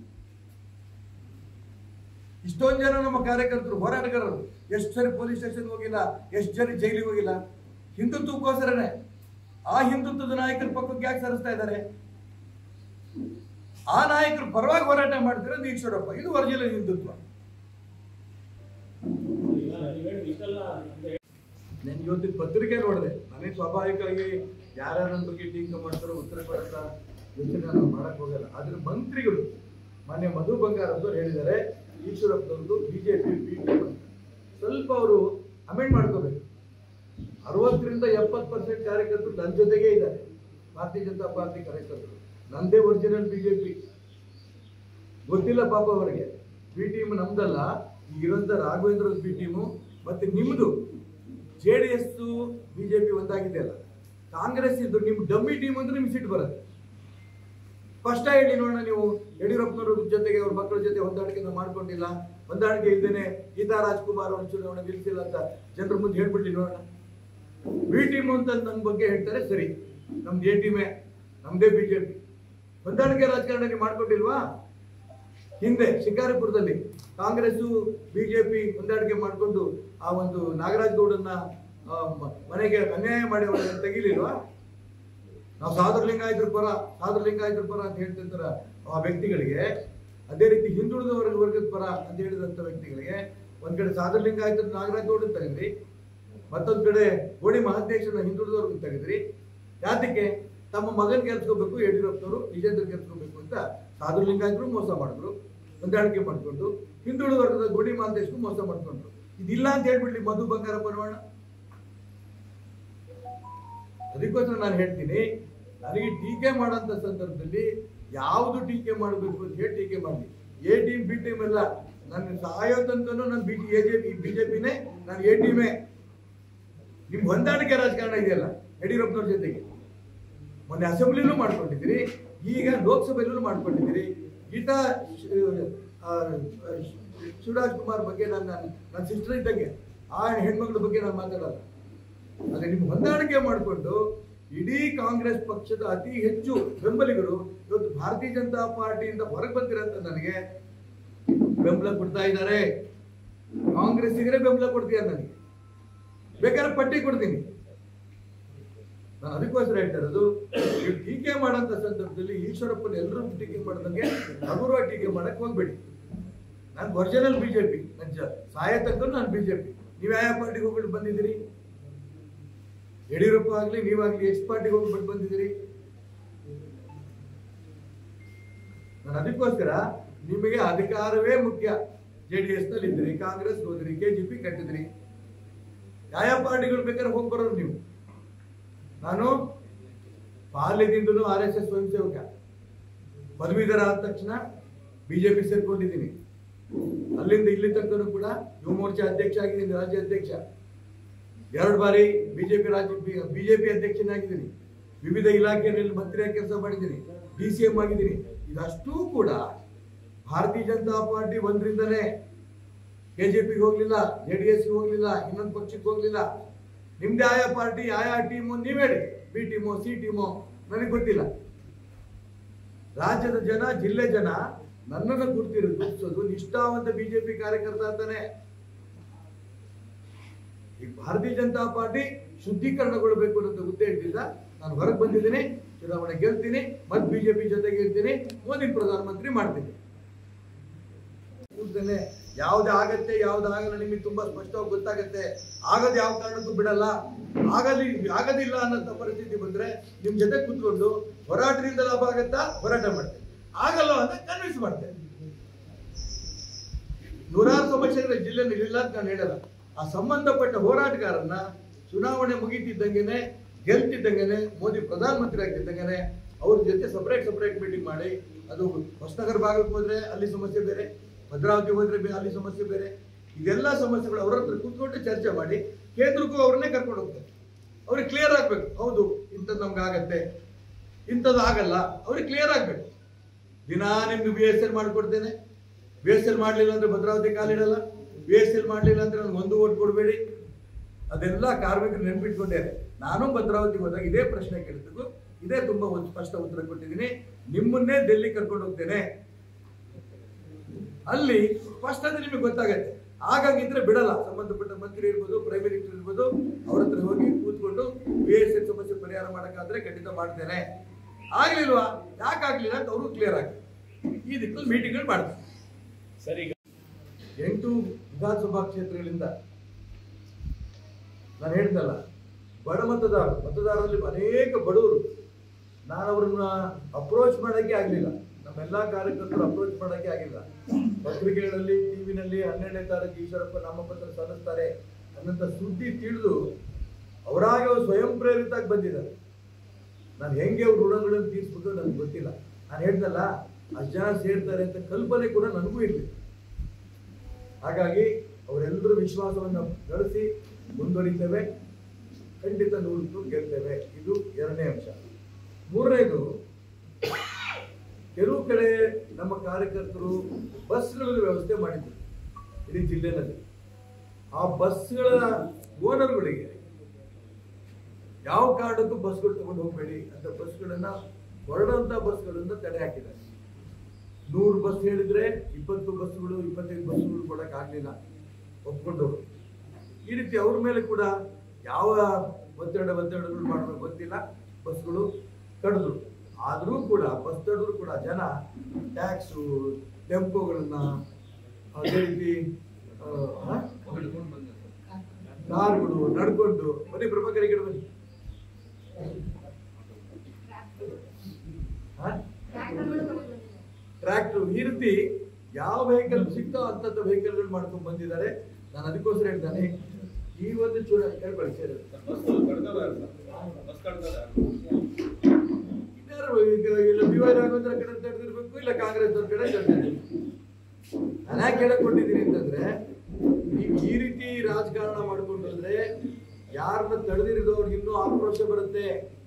ಇಷ್ಟೊಂದು ಜನ ನಮ್ಮ ಕಾರ್ಯಕರ್ತರು, ಹೋರಾಟಗಾರರು ಎಷ್ಟು ಸರಿ ಪೊಲೀಸ್ ಸ್ಟೇಷನ್ ಹೋಗಿಲ್ಲ, ಎಷ್ಟು ಜನ ಜೈಲಿಗೆ ಹೋಗಿಲ್ಲ, ಹಿಂದುತ್ವಕ್ಕೋಸ್ಕರನೇ. ಆ ಹಿಂದುತ್ವದ ನಾಯಕರ ಪಕ್ಕಕ್ಕೆ ಯಾಕೆ ಸರಿಸ್ತಾ ಇದ್ದಾರೆ? ಆ ನಾಯಕರು ಪರವಾಗಿ ಹೋರಾಟ ಮಾಡ್ತಿರೋದು ಈಶ್ವರಪ್ಪ. ಇದು ಒರಿಜಿನಲ್ ಹಿಂದುತ್ವ. ನಾನು ಇವತ್ತಿನ ಪತ್ರಿಕೆ ನೋಡಿದೆ. ನನಗೆ ಸ್ವಾಭಾವಿಕವಾಗಿ ಯಾರ್ಯಾರ ಬಗ್ಗೆ ಟೀಕೆ ಮಾಡ್ತಾರೋ ಉತ್ತರ ಕೊಡಂತ ಯೋಚನೆ ನಾನು ಮಾಡಕ್ ಹೋಗಲ್ಲ. ಆದ್ರೆ ಮಂತ್ರಿಗಳು ಮೊನ್ನೆ ಮಧು ಬಂಗಾರದ್ದು ಹೇಳಿದ್ದಾರೆ, ಈಶ್ವರಪ್ಪನವ್ರದ್ದು ಬಿಜೆಪಿ ಸ್ವಲ್ಪ ಅವರು ಅಮೆಂಡ್ ಮಾಡ್ಕೋಬೇಕು. 60ರಿಂದ 70% ಕಾರ್ಯಕರ್ತರು ನನ್ನ ಜೊತೆಗೆ ಇದ್ದಾರೆ, ಭಾರತೀಯ ಜನತಾ ಪಾರ್ಟಿ ಕಾರ್ಯಕರ್ತರು. ನಂದೇ ಒರಿಜಿನಲ್ ಬಿಜೆಪಿ. ಗೊತ್ತಿಲ್ಲ ಪಾಪ ಅವರಿಗೆ. ಬಿ ಟೀಮ್ ನಮ್ದಲ್ಲ, ಈಗಿರೋಂಥ ರಾಘವೇಂದ್ರ ಬಿ ಟೀಮು ಮತ್ತೆ ನಿಮ್ದು JDS ಬಿಜೆಪಿ ಒಂದಾಗಿದೆ ಅಲ್ಲ, ಕಾಂಗ್ರೆಸ್ ಇದ್ದು ನಿಮ್ ಡಮ್ಮಿ ಟೀಮ್ ಅಂದ್ರೆ ನಿಮ್ಗೆ ಸಿಟ್ಟು ಬರುತ್ತೆ. ಸ್ಪಷ್ಟ ಹೇಳಿ ನೋಡೋಣ. ನೀವು ಯಡಿಯೂರಪ್ಪನವ್ರ ಜೊತೆಗೆ ಅವ್ರ ಮಕ್ಕಳ ಜೊತೆ ಹೊಂದಾಣಿಕೆಯನ್ನು ಮಾಡ್ಕೊಂಡಿಲ್ಲ, ಹೊಂದಾಣಿಕೆ ಇದ್ದೇನೆ ಗೀತಾ ರಾಜ್ಕುಮಾರ್ ಅವ್ರ ಚುನಾವಣೆ ನಿಲ್ಲಿಸಿಲ್ಲ ಅಂತ ಜನರ ಮುಂದೆ ಹೇಳ್ಬಿಡ್ಲಿ ನೋಡೋಣ. ಬಿ ಟೀಮ್ ಅಂತ ನನ್ನ ಬಗ್ಗೆ ಹೇಳ್ತಾರೆ, ಸರಿ, ನಮ್ದು ಎ ಟೀಮೇ, ನಮ್ದೇ ಬಿಜೆಪಿ. ಹೊಂದಾಣಿಕೆ ರಾಜಕಾರಣ ನೀವು ಮಾಡ್ಕೊಂಡಿಲ್ವಾ? ಹಿಂದೆ ಶಿಕಾರಿಪುರದಲ್ಲಿ ಕಾಂಗ್ರೆಸ್ ಬಿಜೆಪಿ ಹೊಂದಾಣಿಕೆ ಮಾಡಿಕೊಂಡು ಆ ಒಂದು ನಾಗರಾಜ್ ಗೌಡನ್ನ ಮನೆಗೆ ಅನ್ಯಾಯ ಮಾಡಿ ಅವರನ್ನು ತೆಗಿಲಿಲ್ವಾ? ನಾವು ಸಾಧುರ್ಲಿಂಗಾಯತರ ಪರ ಅಂತ ಹೇಳ್ತಿರ್ತಾರ ಆ ವ್ಯಕ್ತಿಗಳಿಗೆ, ಅದೇ ರೀತಿ ಹಿಂದುಳಿದ ವರ್ಗದ ಪರ ಅಂತ ಹೇಳಿದಂತ ವ್ಯಕ್ತಿಗಳಿಗೆ ಒಂದ್ ಕಡೆ ಸಾಧುರ್ಲಿಂಗಾಯತರ ನಾಗರಾಜ್ ಗೌಡನ್ ತೆಗೆದ್ರಿ, ಮತ್ತೊಂದ್ ಕಡೆ ಗೋಡಿ ಮಹಾಂತೇಶನ ಹಿಂದುಳಿದವ್ರಿಗೆ ತೆಗೆದ್ರಿ. ಯಾತಕ್ಕೆ? ತಮ್ಮ ಮಗನ್ ಗೆಲ್ಸ್ಕೋಬೇಕು, ಯಡಿಯೂರಪ್ಪನವರು ವಿಜೇಂದ್ರ ಗೆಲ್ಸ್ಕೋಬೇಕು ಅಂತ ಸಾಧುರ್ಲಿಂಗಾಯತರು ಮೋಸ ಮಾಡಿದ್ರು, ಹೊಂದಾಣಿಕೆ ಮಾಡ್ಕೊಂಡು. ಹಿಂದುಳಿದ ವರ್ಗದ ಗೋಡಿ ಮಹಾಂತೇಶನು ಮೋಸ ಮಾಡ್ಕೊಂಡ್ರು. ಇದಿಲ್ಲ ಅಂತ ಹೇಳ್ಬಿಡ್ಲಿ ಮಧು ಬಂಗಾರ ಪರವಾಣ. ಅದಕ್ಕೋಸ್ಕರ ನಾನು ಹೇಳ್ತೀನಿ, ನನಗೆ ಟೀಕೆ ಮಾಡೋಂಥ ಸಂದರ್ಭದಲ್ಲಿ ಯಾವುದು ಟೀಕೆ ಮಾಡಬೇಕು ಅಂತ ಹೇಳಿ ಟೀಕೆ ಮಾಡಲಿ. ಎ ಟೀಮ್ ಬಿ ಟೀಮ್ ಎಲ್ಲ ನನ್ನ ಸಾಯೋ ತನಕನೂ ನಾನು ಬಿಜೆಪಿನೇ, ನಾನು ಎ ಟೀಮೇ. ನಿಮ್ ಹೊಂದಾಣಿಕೆ ರಾಜಕಾರಣ ಇದೆಯಲ್ಲ ಯಡಿಯೂರಪ್ಪನವ್ರ ಜೊತೆಗೆ, ಮೊನ್ನೆ ಅಸೆಂಬ್ಲಿನೂ ಮಾಡ್ಕೊಂಡಿದ್ದೀರಿ, ಈಗ ಲೋಕಸಭೆಯಲ್ಲೂ ಮಾಡ್ಕೊಂಡಿದ್ದೀರಿ. ಗೀತಾ ಶಿವರಾಜ್ ಕುಮಾರ್ ಬಗ್ಗೆ ನನ್ನ ಸಿಸ್ಟರ್ ಇದ್ದಂಗೆ, ಆ ಹೆಣ್ಮಕ್ಳ ಬಗ್ಗೆ ನಾನು ಮಾತಾಡಲ್ಲ. ಅದೇ ನಿಮ್ ಹೊಂದಾಣಿಕೆ ಮಾಡಿಕೊಂಡು ಇಡೀ ಕಾಂಗ್ರೆಸ್ ಪಕ್ಷದ ಅತಿ ಹೆಚ್ಚು ಬೆಂಬಲಿಗರು ಇವತ್ತು ಭಾರತೀಯ ಜನತಾ ಪಾರ್ಟಿಯಿಂದ ಹೊರಗೆ ಬಂದಿರಂತ ನನಗೆ ಬೆಂಬಲ ಕೊಡ್ತಾ ಇದ್ದಾರೆ. ಕಾಂಗ್ರೆಸ್ಸಿಗರೇ ಬೆಂಬಲ ಕೊಡ್ತೀಯ ನನಗೆ, ಬೇಕಾದ್ರೆ ಪಟ್ಟಿ ಕೊಡ್ತೀನಿ. ನಾನು ಅದಕ್ಕೋಸ್ಕರ ಹೇಳ್ತಾ ಇರೋದು, ಟೀಕೆ ಮಾಡೋಂಥ ಸಂದರ್ಭದಲ್ಲಿ ಈಶ್ವರಪ್ಪನ ಎಲ್ಲರೂ ಟೀಕೆ ಮಾಡಿದಂಗೆ ಹಗುರವಾಗಿ ಟೀಕೆ ಮಾಡಕ್ ಹೋಗ್ಬೇಡಿ. ನಾನು ಒರಿಜಿನಲ್ ಬಿಜೆಪಿ, ನನ್ನ ಸಾಯ ತಕ್ಕ ನಾನು ಬಿಜೆಪಿ. ನೀವು ಯಾವ ಪಾರ್ಟಿಗೆ ಹೋಗ್ಬಿಟ್ಟು ಬಂದಿದ್ದೀರಿ? ಯಡಿಯೂರಪ್ಪ ಆಗ್ಲಿ ನೀವಾಗ್ಲಿ ಎಷ್ಟು ಪಾರ್ಟಿಗೆ ಹೋಗ್ಬಿಟ್ಟು ಬಂದಿದ್ದೀರಿ? ನಾನು ಅದಕ್ಕೋಸ್ಕರ ನಿಮಗೆ ಅಧಿಕಾರವೇ ಮುಖ್ಯ. JDS ನಲ್ಲಿ ಇದ್ರಿ, ಕಾಂಗ್ರೆಸ್ ಹೋದ್ರಿ, KJP ಕಟ್ಟಿದ್ರಿ, ಯಾವ ಪಾರ್ಟಿಗಳು ಬೇಕಾದ್ರೆ ಹೋಗಿ ಬರೋರು ನೀವು. ನಾನು ಬಾಲ್ಯದಿಂದಲೂ RSS ಸ್ವಯಂ ಸೇವಕ, ಪದವೀಧರ ಆದ ತಕ್ಷಣ ಬಿಜೆಪಿ ಸೇರ್ಕೊಂಡಿದ್ದೀನಿ. ಅಲ್ಲಿಂದ ಇಲ್ಲಿ ತನಕ ಕೂಡ ಯುವ ಮೋರ್ಚಾ ಅಧ್ಯಕ್ಷ ಆಗಿದ್ದೀನಿ, ರಾಜ್ಯ ಅಧ್ಯಕ್ಷ. 2 ಬಾರಿ ಬಿಜೆಪಿ ಅಧ್ಯಕ್ಷನಾಗಿದ್ದೀನಿ, ವಿವಿಧ ಇಲಾಖೆಯಲ್ಲಿ ಮಂತ್ರಿಯಾಗಿ ಕೆಲಸ ಮಾಡಿದ್ದೀನಿ, DCM ಆಗಿದ್ದೀನಿ. ಇದಷ್ಟೂ ಕೂಡ ಭಾರತೀಯ ಜನತಾ ಪಾರ್ಟಿ ಒಂದರಿಂದನೇ KJPಗೆ ಹೋಗ್ಲಿಲ್ಲ, JDSಗೆ ಹೋಗ್ಲಿಲ್ಲ, ಇನ್ನೊಂದು ಪಕ್ಷಕ್ಕೆ ಹೋಗ್ಲಿಲ್ಲ. ನಿಮ್ದೇ ಆಯಾ ಪಾರ್ಟಿ ಆಯಾ ಟೀಮು ನೀವ್ ಹೇಳಿ, B ಟೀಮೋ C ಟೀಮೋ ನನಗೆ ಗೊತ್ತಿಲ್ಲ. ರಾಜ್ಯದ ಜನ, ಜಿಲ್ಲೆ ಜನ ನನ್ನನ್ನು ಗುರುತಿಸೋದು ನಿಷ್ಠಾವಂತ ಬಿಜೆಪಿ ಕಾರ್ಯಕರ್ತ ಅಂತಾನೆ. ಈ ಭಾರತೀಯ ಜನತಾ ಪಾರ್ಟಿ ಶುದ್ಧೀಕರಣಗೊಳ್ಳಬೇಕು ಅನ್ನೋ ಉದ್ದೇಶದಿಂದ ನಾನು ಹೊರಗೆ ಬಂದಿದ್ದೀನಿ. ಚುನಾವಣೆ ಗೆಲ್ತೀನಿ, ಮತ್ತೆ ಬಿಜೆಪಿ ಜೊತೆಗೆ ಇರ್ತೀನಿ, ಮೋದಿ ಪ್ರಧಾನಮಂತ್ರಿ ಮಾಡ್ತೀನಿ. ಯಾವ್ದು ಆಗತ್ತೆ ಯಾವ್ದು ಆಗಲ್ಲ ನಿಮಗೆ ತುಂಬಾ ಸ್ಪಷ್ಟವಾಗಿ ಗೊತ್ತಾಗತ್ತೆ. ಆಗದ್ ಯಾವ ಕಾರಣಕ್ಕೂ ಬಿಡಲ್ಲ. ಆಗದಿಲ್ಲ ಅನ್ನೋ ಪರಿಸ್ಥಿತಿ ಬಂದ್ರೆ ನಿಮ್ ಜೊತೆ ಕೂತ್ಕೊಂಡು ಹೋರಾಟದಿಂದ ಲಾಭ ಆಗತ್ತಾ ಹೋರಾಟ ಮಾಡ್ತೇನೆ, ಆಗಲ್ಲ ಅಂತ ಕನ್ವಿನ್ಸ್ ಮಾಡ್ತೇನೆ. 100 ಸಮಸ್ಯೆಗಳ ಜಿಲ್ಲೆಯಲ್ಲಿ ಇಲ್ಲ ಅಂತ ನಾನು ಹೇಳಲ್ಲ. ಆ ಸಂಬಂಧಪಟ್ಟ ಹೋರಾಟಗಾರನ್ನ ಚುನಾವಣೆ ಮುಗಿತಿದ್ದಂಗೆನೆ, ಗೆಲ್ತಿದ್ದಂಗೆನೆ, ಮೋದಿ ಪ್ರಧಾನಮಂತ್ರಿ ಆಗ್ತಿದ್ದಂಗೆನೆ ಅವ್ರ ಜೊತೆ ಸಪರೇಟ್ ಮೀಟಿಂಗ್ ಮಾಡಿ, ಅದು ಹೊಸನಗರ ಭಾಗಕ್ಕೆ ಹೋದ್ರೆ ಅಲ್ಲಿ ಸಮಸ್ಯೆ ಬೇರೆ, ಭದ್ರಾವತಿ ಹೋದ್ರೆ ಅಲ್ಲಿ ಸಮಸ್ಯೆ ಬೇರೆ, ಇದೆಲ್ಲ ಸಮಸ್ಯೆಗಳು ಅವ್ರ ಹತ್ರ ಕೂತ್ಕೊಂಡು ಚರ್ಚೆ ಮಾಡಿ ಕೇಂದ್ರಕ್ಕೂ ಅವ್ರನ್ನೇ ಕರ್ಕೊಂಡು ಹೋಗ್ತಾರೆ. ಅವ್ರಿಗೆ ಕ್ಲಿಯರ್ ಆಗ್ಬೇಕು, ಹೌದು ಇಂಥದ್ದು ನಮ್ಗೆ ಆಗತ್ತೆ, ಇಂಥದ್ದು ಆಗಲ್ಲ, ಅವ್ರಿಗೆ ಕ್ಲಿಯರ್ ಆಗ್ಬೇಕು. ದಿನಾ ನಿಮ್ಗೆ BSL ಮಾಡ್ಕೊಡ್ತೇನೆ, BSL ಮಾಡ್ಲಿಲ್ಲ ಅಂದ್ರೆ ಭದ್ರಾವತಿ ಕಾಲಿಡಲ್ಲ, BSL ಮಾಡ್ಲಿಲ್ಲ ಅಂದ್ರೆ ನನ್ಗೆ 1 ಓಟ್ ಕೊಡಬೇಡಿ. ಅದೆಲ್ಲ ಕಾರ್ಮಿಕರು ನೆನ್ಪಿಟ್ಕೊಂಡೇನೆ. ನಾನು ಭದ್ರಾವತಿ ಹೋದಾಗ ಇದೇ ಪ್ರಶ್ನೆ ಕೇಳಿದ್ದು, ಇದೇ ತುಂಬಾ ಒಂದು ಸ್ಪಷ್ಟ ಉತ್ತರ ಕೊಟ್ಟಿದ್ದೀನಿ. ನಿಮ್ಮನ್ನೇ ಡೆಲ್ಲಿ ಕರ್ಕೊಂಡು ಹೋಗ್ತೇನೆ, ಅಲ್ಲಿ ಸ್ಪಷ್ಟತೆ ನಿಮಗೆ ಗೊತ್ತಾಗತ್ತೆ. ಹಾಗಾಗಿದ್ರೆ ಬಿಡಲ್ಲ. ಸಂಬಂಧಪಟ್ಟ ಮಂತ್ರಿ ಇರ್ಬೋದು, ಪ್ರೈಮ್ ಮಿನಿಸ್ಟರ್ ಇರ್ಬೋದು, ಅವ್ರ ಹತ್ರ ಹೋಗಿ ಕೂತ್ಕೊಂಡು BSL ಸಮಸ್ಯೆ ಪರಿಹಾರ ಮಾಡಕ್ಕಾದ್ರೆ ಖಂಡಿತ ಮಾಡ್ತೇನೆ. ಆಗ್ಲಿಲ್ವಾ, ಯಾಕಾಗ್ಲಿಲ್ಲ ಅಂತ ಅವರು ಕ್ಲಿಯರ್ ಆಗಿ ಈ ದಿಕ್ಕಲ್ಲಿ ಮೀಟಿಂಗ್ಗಳು ಮಾಡ್ತಾರೆ. ಸರಿ, 8 ವಿಧಾನಸಭಾ ಕ್ಷೇತ್ರಗಳಿಂದ ನಾನು ಹೇಳ್ತಲ್ಲ, ಬಡ ಮತದಾರರಲ್ಲಿ ಅನೇಕ ಬಡವರು. ನಾನು ಅವ್ರನ್ನ ಅಪ್ರೋಚ್ ಮಾಡಕ್ಕೆ ಆಗ್ಲಿಲ್ಲ, ನಮ್ಮೆಲ್ಲಾ ಕಾರ್ಯಕರ್ತರು ಅಪ್ರೋಚ್ ಮಾಡಕ್ಕೆ ಆಗಿಲ್ಲ. ಪತ್ರಿಕೆಗಳಲ್ಲಿ, ಟಿವಿನಲ್ಲಿ 12ನೇ ತಾರೀಕು ಈಶ್ವರಪ್ಪ ನಾಮಪತ್ರ ಸಲ್ಲಿಸ್ತಾರೆ ಅನ್ನಂತ ಸುದ್ದಿ ತಿಳಿದು ಅವರಾಗ ಸ್ವಯಂ ಪ್ರೇರಿತಾಗಿ ಬಂದಿದ್ದಾರೆ. ನಾನು ಹೆಂಗೆ ಅವ್ರ ಋಣಗಳನ್ನು ತೀರಿಸ್ಬೇಕು ನನಗೆ ಗೊತ್ತಿಲ್ಲ. ನಾನು ಹೇಳ್ದಲ್ಲ, ಅಷ್ಟು ಜನ ಸೇರ್ತಾರೆ ಅಂತ ಕಲ್ಪನೆ ಕೂಡ ನನಗೂ ಇರಲಿಲ್ಲ. ಹಾಗಾಗಿ ಅವರೆಲ್ಲರೂ ವಿಶ್ವಾಸವನ್ನು ಗಳಿಸಿ ಮುಂದುವರಿತೇವೆ, ಖಂಡಿತ 100 ಗೆಲ್ತೇವೆ. ಇದು 2ನೇ ಅಂಶ. 3ನೇದು, ಕೆಲವು ಕಡೆ ನಮ್ಮ ಕಾರ್ಯಕರ್ತರು ಬಸ್ಗಳ ವ್ಯವಸ್ಥೆ ಮಾಡಿದ್ರು ಇಡೀ ಜಿಲ್ಲೆನಲ್ಲಿ. ಆ ಬಸ್ಗಳ ಓನರ್ಗಳಿಗೆ ಯಾವ ಕಾರಣಕ್ಕೂ ಬಸ್ಗಳು ತಗೊಂಡು ಹೋಗಬೇಡಿ ಅಂತ ಬಸ್ಗಳನ್ನ, ಹೊರಡಂತ ಬಸ್ಗಳನ್ನ ತಡೆ ಹಾಕಿದ್ದಾರೆ. 100 ಬಸ್ ಹೇಳಿದ್ರೆ 20 ಬಸ್ಗಳು, 25 ಬಸ್ಗಳು ಕೊಡಕ್ ಆಗ್ಲಿಲ್ಲ, ಒಪ್ಕೊಂಡವರು. ಈ ರೀತಿ ಅವ್ರ ಮೇಲೆ ಕೂಡ ಯಾವ ಒತ್ತಡಗಳು ಮಾಡಬೇಕು ಗೊತ್ತಿಲ್ಲ, ಬಸ್ಗಳು ತಡೆದ್ರು. ಆದರೂ ಕೂಡ ಬಸ್ ತಡೆದ್ರು ಕೂಡ ಜನ ಟ್ಯಾಕ್ಸು, ಟೆಂಪೋಗಳನ್ನ, ಅದೇ ರೀತಿ ಕಾರುಗಳು ನಡ್ಕೊಂಡು ಬನ್ನಿ, ಪ್ರಭಾಕರ್ ಈ ಕಡೆ ಬನ್ನಿ, ಟ್ರ್ಯಾಕ್ಟರ್, ಈ ರೀತಿ ಯಾವ ವೆಹಿಕಲ್ ಸಿಗ್ತೋ ಅಂತಂತ ವೆಹಿಕಲ್ಗಳು ಮಾಡ್ಕೊಂಡು ಬಂದಿದ್ದಾರೆ. ನಾನು ಅದಕ್ಕೋಸ್ಕರ ಹೇಳ್ತಾನೆ, ಈ ಒಂದು ಕೇಳ್ಕೊಳ್ಳಿ ಸರ್, ಇಲ್ಲ BY ರಾಘವೇಂದ್ರ ಕಡೆ ತಡೆದಿರ್ಬೇಕು, ಇಲ್ಲ ಕಾಂಗ್ರೆಸ್ ಅವ್ರ ಕಡೆ ತಡೆದಿರ್ಬೇಕು. ನಾನು ಯಾಕೆ ಹೇಳಕ್ ಕೊಟ್ಟಿದ್ದೀನಿ ಅಂತಂದ್ರೆ, ಈ ರೀತಿ ರಾಜಕಾರಣ ಮಾಡ್ಕೊಂಡ್ರೆ ಯಾರನ್ನ ತಡೆದಿರೋದವ್ರಿಗೆ ಇನ್ನೂ ಆಕ್ರೋಶ ಬರುತ್ತೆ.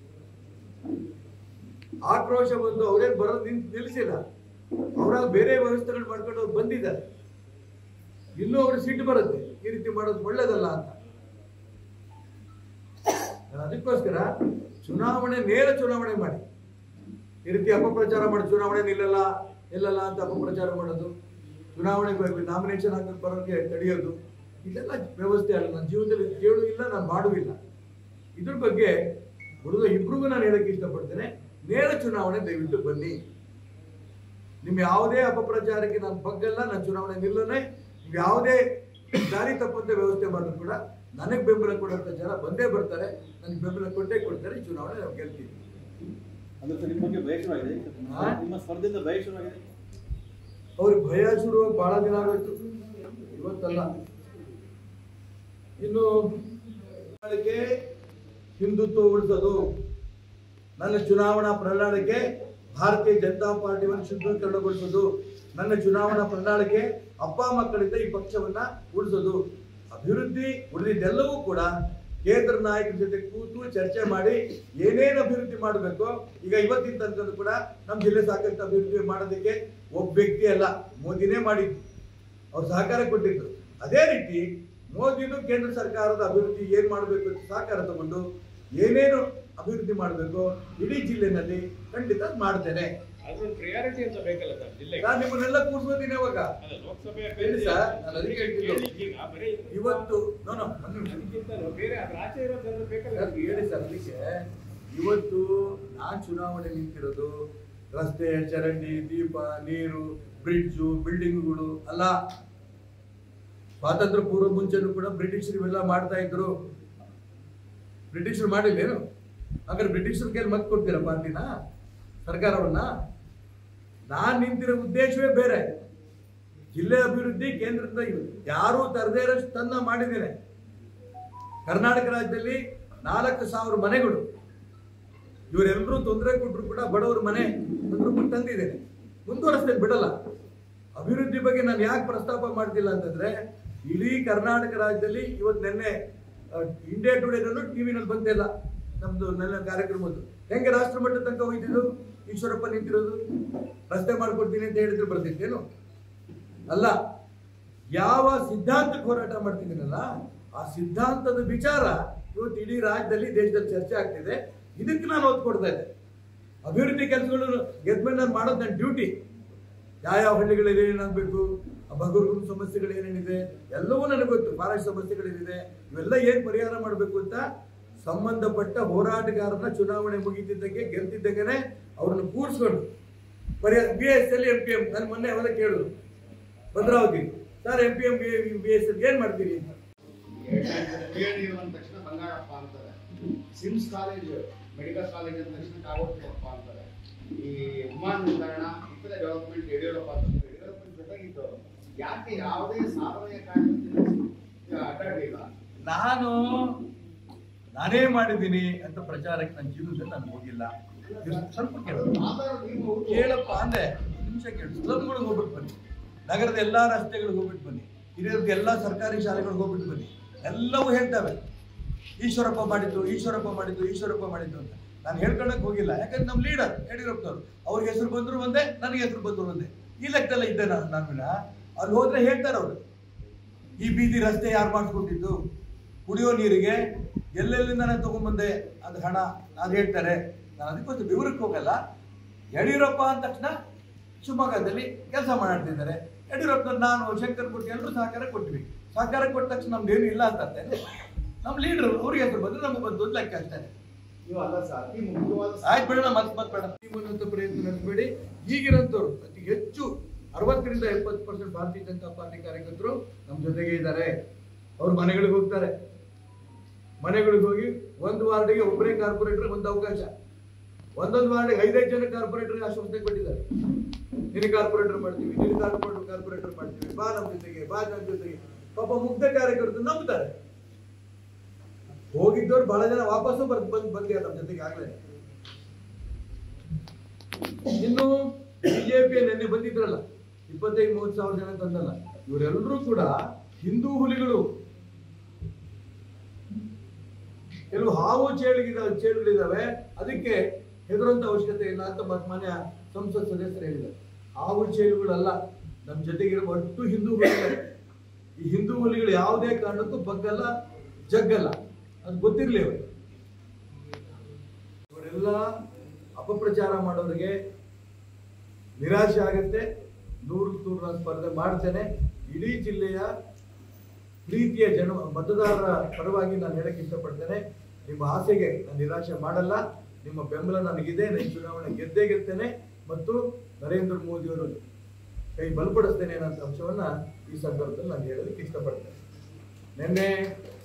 ಆಕ್ರೋಶ ಬಂದು ಅವ್ರೇನ್ ಬರೋದು ನಿಲ್ಲಿಸಿಲ್ಲ, ಅವ್ರಾಗ ಬೇರೆ ವ್ಯವಸ್ಥೆಗಳು ಮಾಡ್ಕೊಂಡು ಅವ್ರು ಬಂದಿದ್ದಾರೆ. ಇನ್ನೂ ಅವ್ರಿಗೆ ಸಿಟ್ಟು ಬರುತ್ತೆ, ಈ ರೀತಿ ಮಾಡೋದು ಒಳ್ಳೇದಲ್ಲ ಅಂತ. ಅದಕ್ಕೋಸ್ಕರ ನೇರ ಚುನಾವಣೆ ಮಾಡಿ, ಈ ರೀತಿ ಅಪಪ್ರಚಾರ ಮಾಡಿ ಚುನಾವಣೆ ನಿಲ್ಲಲ್ಲ ಅಂತ ಅಪಪ್ರಚಾರ ಮಾಡೋದು, ಚುನಾವಣೆ ನಾಮಿನೇಷನ್ ಹಾಕಕ್ಕೆ ಬರೋಕ್ಕೆ ತಡೆಯೋದು, ಇದೆಲ್ಲ ವ್ಯವಸ್ಥೆ ಅಲ್ಲ. ನನ್ನ ಜೀವನದಲ್ಲಿ ಕೇಳು ಇಲ್ಲ, ನಾನು ಮಾಡುವಿಲ್ಲ. ಇದ್ರ ಬಗ್ಗೆ ಹುಡುಗ ಇಬ್ರಿಗೂ ನಾನು ಹೇಳಕ್ಕೆ ಇಷ್ಟಪಡ್ತೇನೆ, ನೇರ ಚುನಾವಣೆ ದಯವಿಟ್ಟು ಬನ್ನಿ. ನಿಮ್ ಯಾವುದೇ ಅಪಪ್ರಚಾರಕ್ಕೆ ನಾನು ಬಗ್ಗಲ್ಲ, ನಾನು ಚುನಾವಣೆ ನಿಲ್ಲನೆ. ನೀವು ಯಾವುದೇ ದಾರಿ ತಪ್ಪಂತೆ ವ್ಯವಸ್ಥೆ ಮಾಡಿದ್ರು ಕೂಡ ನನಗೆ ಬೆಂಬಲ ಕೊಡುವಂತ ಜನ ಬಂದೇ ಬರ್ತಾರೆ, ನನಗೆ ಬೆಂಬಲ ಕೊಟ್ಟೇ ಕೊಡ್ತಾರೆ. ಈ ಚುನಾವಣೆ ನಾವು ಗೆಲ್ತೀವಿ. ಅವ್ರಿಗೆ ಭಯ ಶುರುವಾಗಿ ಬಹಳ ದಿನ ಆಗೋಯ್ತು, ಇವತ್ತಲ್ಲ. ಇನ್ನು ಹಿಂದುತ್ವ ಉಳಿಸೋದು, ನನ್ನ ಚುನಾವಣಾ ಪ್ರಣಾಳಿಕೆ ಭಾರತೀಯ ಜನತಾ ಪಾರ್ಟಿಯನ್ನು ಶುದ್ಧೀಕರಣಗೊಳಿಸೋದು, ನನ್ನ ಚುನಾವಣಾ ಪ್ರಣಾಳಿಕೆ ಅಪ್ಪ ಮಕ್ಕಳಿಂದ ಈ ಪಕ್ಷವನ್ನ ಉಳಿಸೋದು, ಅಭಿವೃದ್ಧಿ ಉಳಿದಿದ್ದೆಲ್ಲವೂ ಕೂಡ ಕೇಂದ್ರ ನಾಯಕರ ಜೊತೆ ಕೂತು ಚರ್ಚೆ ಮಾಡಿ ಏನೇನು ಅಭಿವೃದ್ಧಿ ಮಾಡಬೇಕು. ಈಗ ಇವತ್ತಿನ ತನಕ ಕೂಡ ನಮ್ಮ ಜಿಲ್ಲೆ ಸಾಕಷ್ಟು ಅಭಿವೃದ್ಧಿ ಮಾಡೋದಕ್ಕೆ ಒಬ್ಬ ವ್ಯಕ್ತಿ ಅಲ್ಲ, ಮೋದಿನೇ ಮಾಡಿದ್ದು, ಅವ್ರು ಸಹಕಾರ ಕೊಟ್ಟಿದ್ದು. ಅದೇ ರೀತಿ ಮೋದಿನು ಕೇಂದ್ರ ಸರ್ಕಾರದ ಅಭಿವೃದ್ಧಿ ಏನ್ ಮಾಡಬೇಕು ಅಂತ ಸಹಕಾರ ತಗೊಂಡು ಏನೇನು ಅಭಿವೃದ್ಧಿ ಮಾಡಬೇಕು ಇಡೀ ಜಿಲ್ಲೆನಲ್ಲಿ ಖಂಡಿತ ಮಾಡ್ತೇನೆ. ಪ್ರಿಯಾರಿಟಿ ಅಂತ ಬೇಕಲ್ಲ ಸರ್ ಜಿಲ್ಲೆಗೆ. ನಾನು ನಿಮ್ಮನ್ನೆಲ್ಲ ಕೂರ್ಸೋದಿನಿ ಅವಾಗ ಹೇಳಿ ಸರ್. ನಾನು ಅದಕ್ಕೆ ಹೇಳ್ತಿದ್ದು ಇವತ್ತು ಬೇರೆ ಅದ್ರ ಆಚೆ ಇರೋ ಜನರು ಬೇಕಲ್ಲ ಹೇಳಿ ಸರ್. ಅದಕ್ಕೆ ಇವತ್ತು ನಾನ್ ಚುನಾವಣೆ ನಿಂತಿರೋದು ರಸ್ತೆ, ಚರಂಡಿ, ದೀಪ, ನೀರು, ಬ್ರಿಡ್ಜು, ಬಿಲ್ಡಿಂಗ್ಗಳು ಅಲ್ಲ. ಸ್ವಾತಂತ್ರ್ಯ ಪೂರ್ವ ಮುಂಚೆನೂ ಕೂಡ ಬ್ರಿಟಿಷರು ಇವೆಲ್ಲ ಮಾಡ್ತಾ ಇದ್ರು. ಬ್ರಿಟಿಷರು ಮಾಡಿಲ್ಲೇನು? ಹಾಗಾದ್ರೆ ಬ್ರಿಟಿಷರ ಕೈಯಲ್ಲಿ ಮತ್ ಕೊಡ್ತೀರಾ ಪಾರ್ಟಿನ, ಸರ್ಕಾರವನ್ನ? ನಾನ್ ನಿಂತಿರೋ ಉದ್ದೇಶವೇ ಬೇರೆ. ಜಿಲ್ಲೆ ಅಭಿವೃದ್ಧಿ ಕೇಂದ್ರದಿಂದ ಯಾರೂ ತರದೇ ಇರೋಷ್ಟು ತನ್ನ ಮಾಡಿದ್ದೇನೆ. ಕರ್ನಾಟಕ ರಾಜ್ಯದಲ್ಲಿ 4,000 ಮನೆಗಳು, ಇವರೆಲ್ಲರೂ ತೊಂದರೆ ಕೊಟ್ಟರು ಕೂಡ ಬಡವರ ಮನೆ ತಂದಿದ್ದೇನೆ. ಮುಂದುವರಿಸ್ತೇನೆ, ಬಿಡಲ್ಲ. ಅಭಿವೃದ್ಧಿ ಬಗ್ಗೆ ನಾನು ಯಾಕೆ ಪ್ರಸ್ತಾಪ ಮಾಡ್ತಿಲ್ಲ ಅಂತಂದ್ರೆ, ಇಡೀ ಕರ್ನಾಟಕ ರಾಜ್ಯದಲ್ಲಿ ಇವತ್ತು ನಿನ್ನೆ ಇಂಡಿಯಾ ಟುಡೇನಲ್ಲೂ ಟಿವಿನಲ್ಲಿ ಬಂದಿಲ್ಲ ನಮ್ದು ನನ್ನ ಕಾರ್ಯಕ್ರಮದ್ದು. ಹೆಂಗೆ ರಾಷ್ಟ್ರ ಮಟ್ಟದ ತನಕ ಹೋಯ್ತಿದ್ದು ಈಶ್ವರಪ್ಪ ನಿಂತಿರೋದು? ರಸ್ತೆ ಮಾಡ್ಕೊಡ್ತೀನಿ ಅಂತ ಹೇಳಿದ್ರೆ ಬರ್ತಿತ್ತೇನು? ಅಲ್ಲ. ಯಾವ ಸಿದ್ಧಾಂತಕ್ಕೆ ಹೋರಾಟ ಮಾಡ್ತಿದ್ದೀನಲ್ಲ ಆ ಸಿದ್ಧಾಂತದ ವಿಚಾರ ಇವತ್ತು ಇಡೀ ರಾಜ್ಯದಲ್ಲಿ, ದೇಶದಲ್ಲಿ ಚರ್ಚೆ ಆಗ್ತಿದೆ. ಇದಕ್ಕೆ ನಾನು ಒತ್ತು ಕೊಡ್ತಾ ಇದ್ದೆ. ಅಭಿವೃದ್ಧಿ ಕೆಲಸಗಳು ಗೆದ್ಮೇಲೆ ನಾನು ಮಾಡೋದು ನನ್ನ ಡ್ಯೂಟಿ. ಯಾವ ಹಳ್ಳಿಗಳಲ್ಲಿ ಏನಾಗಬೇಕು, ಬಗರ್ಗುಂಡು ಸಮಸ್ಯೆಗಳು ಏನೇನಿದೆ ಎಲ್ಲವೂ ನನಗೆ ಗೊತ್ತು. ಫಾರೆಸ್ಟ್ ಸಮಸ್ಯೆಗಳೇನಿದೆ ಇವೆಲ್ಲ ಏನ್ ಪರಿಹಾರ ಮಾಡಬೇಕು ಅಂತ ಸಂಬಂಧಪಟ್ಟ ಹೋರಾಟಗಾರನ ಚುನಾವಣೆ ಮುಗಿತಿದ್ದಂಗೆ ಗೆಲ್ತಿದ್ದಂಗೆ ಅವ್ರನ್ನ ಕೂರಿಸ್ಕೊಂಡು ಪರಿಹಾರ. BSL MPM ನಾನು ಮೊನ್ನೆ ಅವೆಲ್ಲ ಕೇಳಿದ್ರು ಭದ್ರಾವತಿ ಸರ್, MPM BSL ಏನ್ ಮಾಡ್ತೀರಿ ಅಂತ. ತಕ್ಷಣ ಬಂಗಾರಪ್ಪ ಅಂತಾರೆ, ಸಿಮ್ಸ್ ಕಾಲೇಜ್ ಮೆಡಿಕಲ್ ಕಾಲೇಜ್ ಅಂದ ತಕ್ಷಣ ಕಾಗೋಡ್ತಿರಪ್ಪ ಅಂತಾರೆ, ಈ ವಿಮಾನ ನಿಲ್ದಾಣ ಇತರ ಡೆವಲಪ್ಮೆಂಟ್ ಯಡಿಯೂರಪ್ಪ ಅಂತ ಡೆವಲಪ್ಮೆಂಟ್ ಜೊತೆಗಿತ್ತು. ಯಾಕೆ ಯಾವುದೇ ಸಾಧನೆಯ ಕಾರ್ಯದಲ್ಲಿ ಅಡ್ಡಾಡಿಲ್ಲ? ನಾನೇ ಮಾಡಿದ್ದೀನಿ ಅಂತ ಪ್ರಚಾರಕ್ಕೆ ನನ್ನ ಜೀವನದಲ್ಲಿ ನಾನು ಹೋಗಿಲ್ಲ. ಸ್ವಲ್ಪ ಕೇಳಪ್ಪ ಅಂದೆ, ನಿಮಿಷ ಕೇಳಿ. ಸ್ಲಮ್ಗಳಿಗೆ ಹೋಗ್ಬಿಟ್ಟು ಬನ್ನಿ, ನಗರದ ಎಲ್ಲಾ ರಸ್ತೆಗಳಿಗೆ ಹೋಗ್ಬಿಟ್ಟು ಬನ್ನಿ, ಇರೋದಕ್ಕೆ ಎಲ್ಲಾ ಸರ್ಕಾರಿ ಶಾಲೆಗಳಿಗೆ ಹೋಗ್ಬಿಟ್ಟು ಬನ್ನಿ. ಎಲ್ಲವೂ ಹೇಳ್ತವೆ ಈಶ್ವರಪ್ಪ ಮಾಡಿದ್ದು, ಈಶ್ವರಪ್ಪ ಮಾಡಿದ್ದು, ಈಶ್ವರಪ್ಪ ಮಾಡಿದ್ದು ಅಂತ. ನಾನು ಹೇಳ್ಕೊಳಕ್ ಹೋಗಿಲ್ಲ. ಯಾಕಂದ್ರೆ ನಮ್ಮ ಲೀಡರ್ ಯಡಿಯೂರಪ್ಪನವರು, ಅವ್ರಿಗೆ ಹೆಸರು ಬಂದ್ರು ಒಂದೇ, ನನಗೆ ಹೆಸರು ಬಂದ್ರು ಒಂದೇ. ಈ ಲೆಕ್ಕದಲ್ಲ ಇದ್ದೆ ನಾನು. ಅಲ್ಲಿ ಹೋದ್ರೆ ಹೇಳ್ತಾರೆ ಅವರು, ಈ ಬೀದಿ ರಸ್ತೆ ಯಾರು ಮಾಡಿಸ್ಕೊಟ್ಟಿದ್ದು, ಕುಡಿಯೋ ನೀರಿಗೆ ಎಲ್ಲೆಲ್ಲಿಂದ ನಾನು ತಗೊಂಡ್ಬಂದೆ ಅದು ಹಣ, ಅದು ಹೇಳ್ತಾರೆ. ನಾನು ಅದಕ್ಕೋಸ್ಕರ ವಿವರಕ್ಕೆ ಹೋಗಲ್ಲ. ಯಡಿಯೂರಪ್ಪ ಅಂದ ತಕ್ಷಣ ಶಿವಮೊಗ್ಗದಲ್ಲಿ ಕೆಲಸ ಮಾಡ್ತಿದ್ದಾರೆ. ಯಡಿಯೂರಪ್ಪನವ್ರು, ನಾನು, ಶಂಕರ್ ಕೊಟ್ಟು ಎಲ್ಲರೂ ಸಹಕಾರ ಕೊಟ್ವಿ. ಸಹಕಾರ ಕೊಟ್ಟ ತಕ್ಷಣ ನಮ್ದೇನು ಇಲ್ಲ ಅಂತ ಅಂತೇನೆ. ನಮ್ಮ ಲೀಡರ್ ಅವ್ರಿಗೆ ಹೆಸರು ಬಂದ್ರೆ ನಮಗೆ ಬಂದು ಲೆಕ್ಕ ಅಷ್ಟೇ. ಆಯ್ತು ಬೇಡ, ಮತ್ ಬೇಡ ನಿಮ್ಮನ್ನಂತ ಪ್ರಯತ್ನ ನಡೆಸಬೇಡಿ. ಈಗಿರೋಂಥವ್ರು ಅತಿ ಹೆಚ್ಚು 60% 70% ಭಾರತೀಯ ಜನತಾ ಪಾರ್ಟಿ ಕಾರ್ಯಕರ್ತರು ನಮ್ಮ ಜೊತೆಗೆ ಇದ್ದಾರೆ. ಅವ್ರ ಮನೆಗಳಿಗೆ ಹೋಗ್ತಾರೆ. ಮನೆಗಳಿಗೆ ಹೋಗಿ ಒಂದು ವಾರ್ಡ್ಗೆ ಒಬ್ಬರೇ ಕಾರ್ಪೊರೇಟರ್ ಒಂದು ಅವಕಾಶ, ಒಂದೊಂದು ವಾರ್ಡ್ಗೆ 5-5 ಜನ ಕಾರ್ಪೊರೇಟರ್ಗೆ ಆಶ್ವಾಸನೆ ಕೊಟ್ಟಿದ್ದಾರೆ. ನಿನ್ನ ಕಾರ್ಪೊರೇಟರ್ ಮಾಡ್ತೀವಿ, ನಿನ್ನ ಕಾರ್ಪೊರೇಟರ್ ಮಾಡ್ತೀವಿ, ಬಾ ನಮ್ಮ ಜೊತೆಗೆ, ಬಾ ನಮ್ಮ ಜೊತೆಗೆ. ಪಾಪ ಮುಗ್ಧ ಕಾರ್ಯಕರ್ತರು ನಂಬುತ್ತಾರೆ. ಹೋಗಿದ್ದವ್ರು ಬಹಳ ಜನ ವಾಪಸ್ಸು ಬಂದಿದ್ದಾರೆ ನಮ್ಮ ಜೊತೆಗೆ ಆಗ್ಲೇ. ಇನ್ನು ಬಿಜೆಪಿ ನಿನ್ನೆ ಬಂದಿದ್ರಲ್ಲ 25-30 ಸಾವಿರ ಜನ ತಂದಲ್ಲ, ಇವರೆಲ್ಲರೂ ಕೂಡ ಹಿಂದೂ ಹುಲಿಗಳು. ಕೆಲವು ಹಾವು ಚೇಳುಗಳಿದಾವೆ, ಅದಕ್ಕೆ ಹೆದರುವಂತ ಅವಶ್ಯಕತೆ ಇಲ್ಲ ಅಂತ ಮಾನ್ಯ ಸಂಸತ್ ಸದಸ್ಯರು ಹೇಳಿದ್ದಾರೆ. ಹಾವು ಚೇಳುಗಳಲ್ಲ, ನಮ್ಮ ಜೊತೆಗಿರೋ ಒಟ್ಟು ಹಿಂದೂ ಹುಲಿಗಳು. ಈ ಹಿಂದೂ ಹುಲಿಗಳು ಯಾವುದೇ ಕಾರಣಕ್ಕೂ ಬಗ್ಗಲ್ಲ, ಜಗ್ಗಲ್ಲ. ಅದು ಗೊತ್ತಿರ್ಲಿ ಅವರು. ಇವರೆಲ್ಲ ಅಪಪ್ರಚಾರ ಮಾಡೋರಿಗೆ ನಿರಾಶೆ ಆಗುತ್ತೆ. 100 ನಾನು ಸ್ಪರ್ಧೆ ಮಾಡ್ತೇನೆ. ಇಡೀ ಜಿಲ್ಲೆಯ ಪ್ರೀತಿಯ ಮತದಾರರ ಪರವಾಗಿ ನಾನು ಹೇಳಕ್ಕೆ ಇಷ್ಟಪಡ್ತೇನೆ. ನಿಮ್ಮ ಆಸೆಗೆ ನಾನು ನಿರಾಶೆ ಮಾಡಲ್ಲ. ನಿಮ್ಮ ಬೆಂಬಲ ನನಗಿದೆ. ನಾನು ಚುನಾವಣೆ ಗೆದ್ದೇ ಗೆಲ್ತೇನೆ ಮತ್ತು ನರೇಂದ್ರ ಮೋದಿ ಅವರು ಕೈ ಬಲಪಡಿಸ್ತೇನೆ ಅನ್ನೋ ಅಂಶವನ್ನ ಈ ಸಂದರ್ಭದಲ್ಲಿ ನಾನು ಹೇಳೋದಕ್ಕೆ ಇಷ್ಟಪಡ್ತೇನೆ. ನಿನ್ನೆ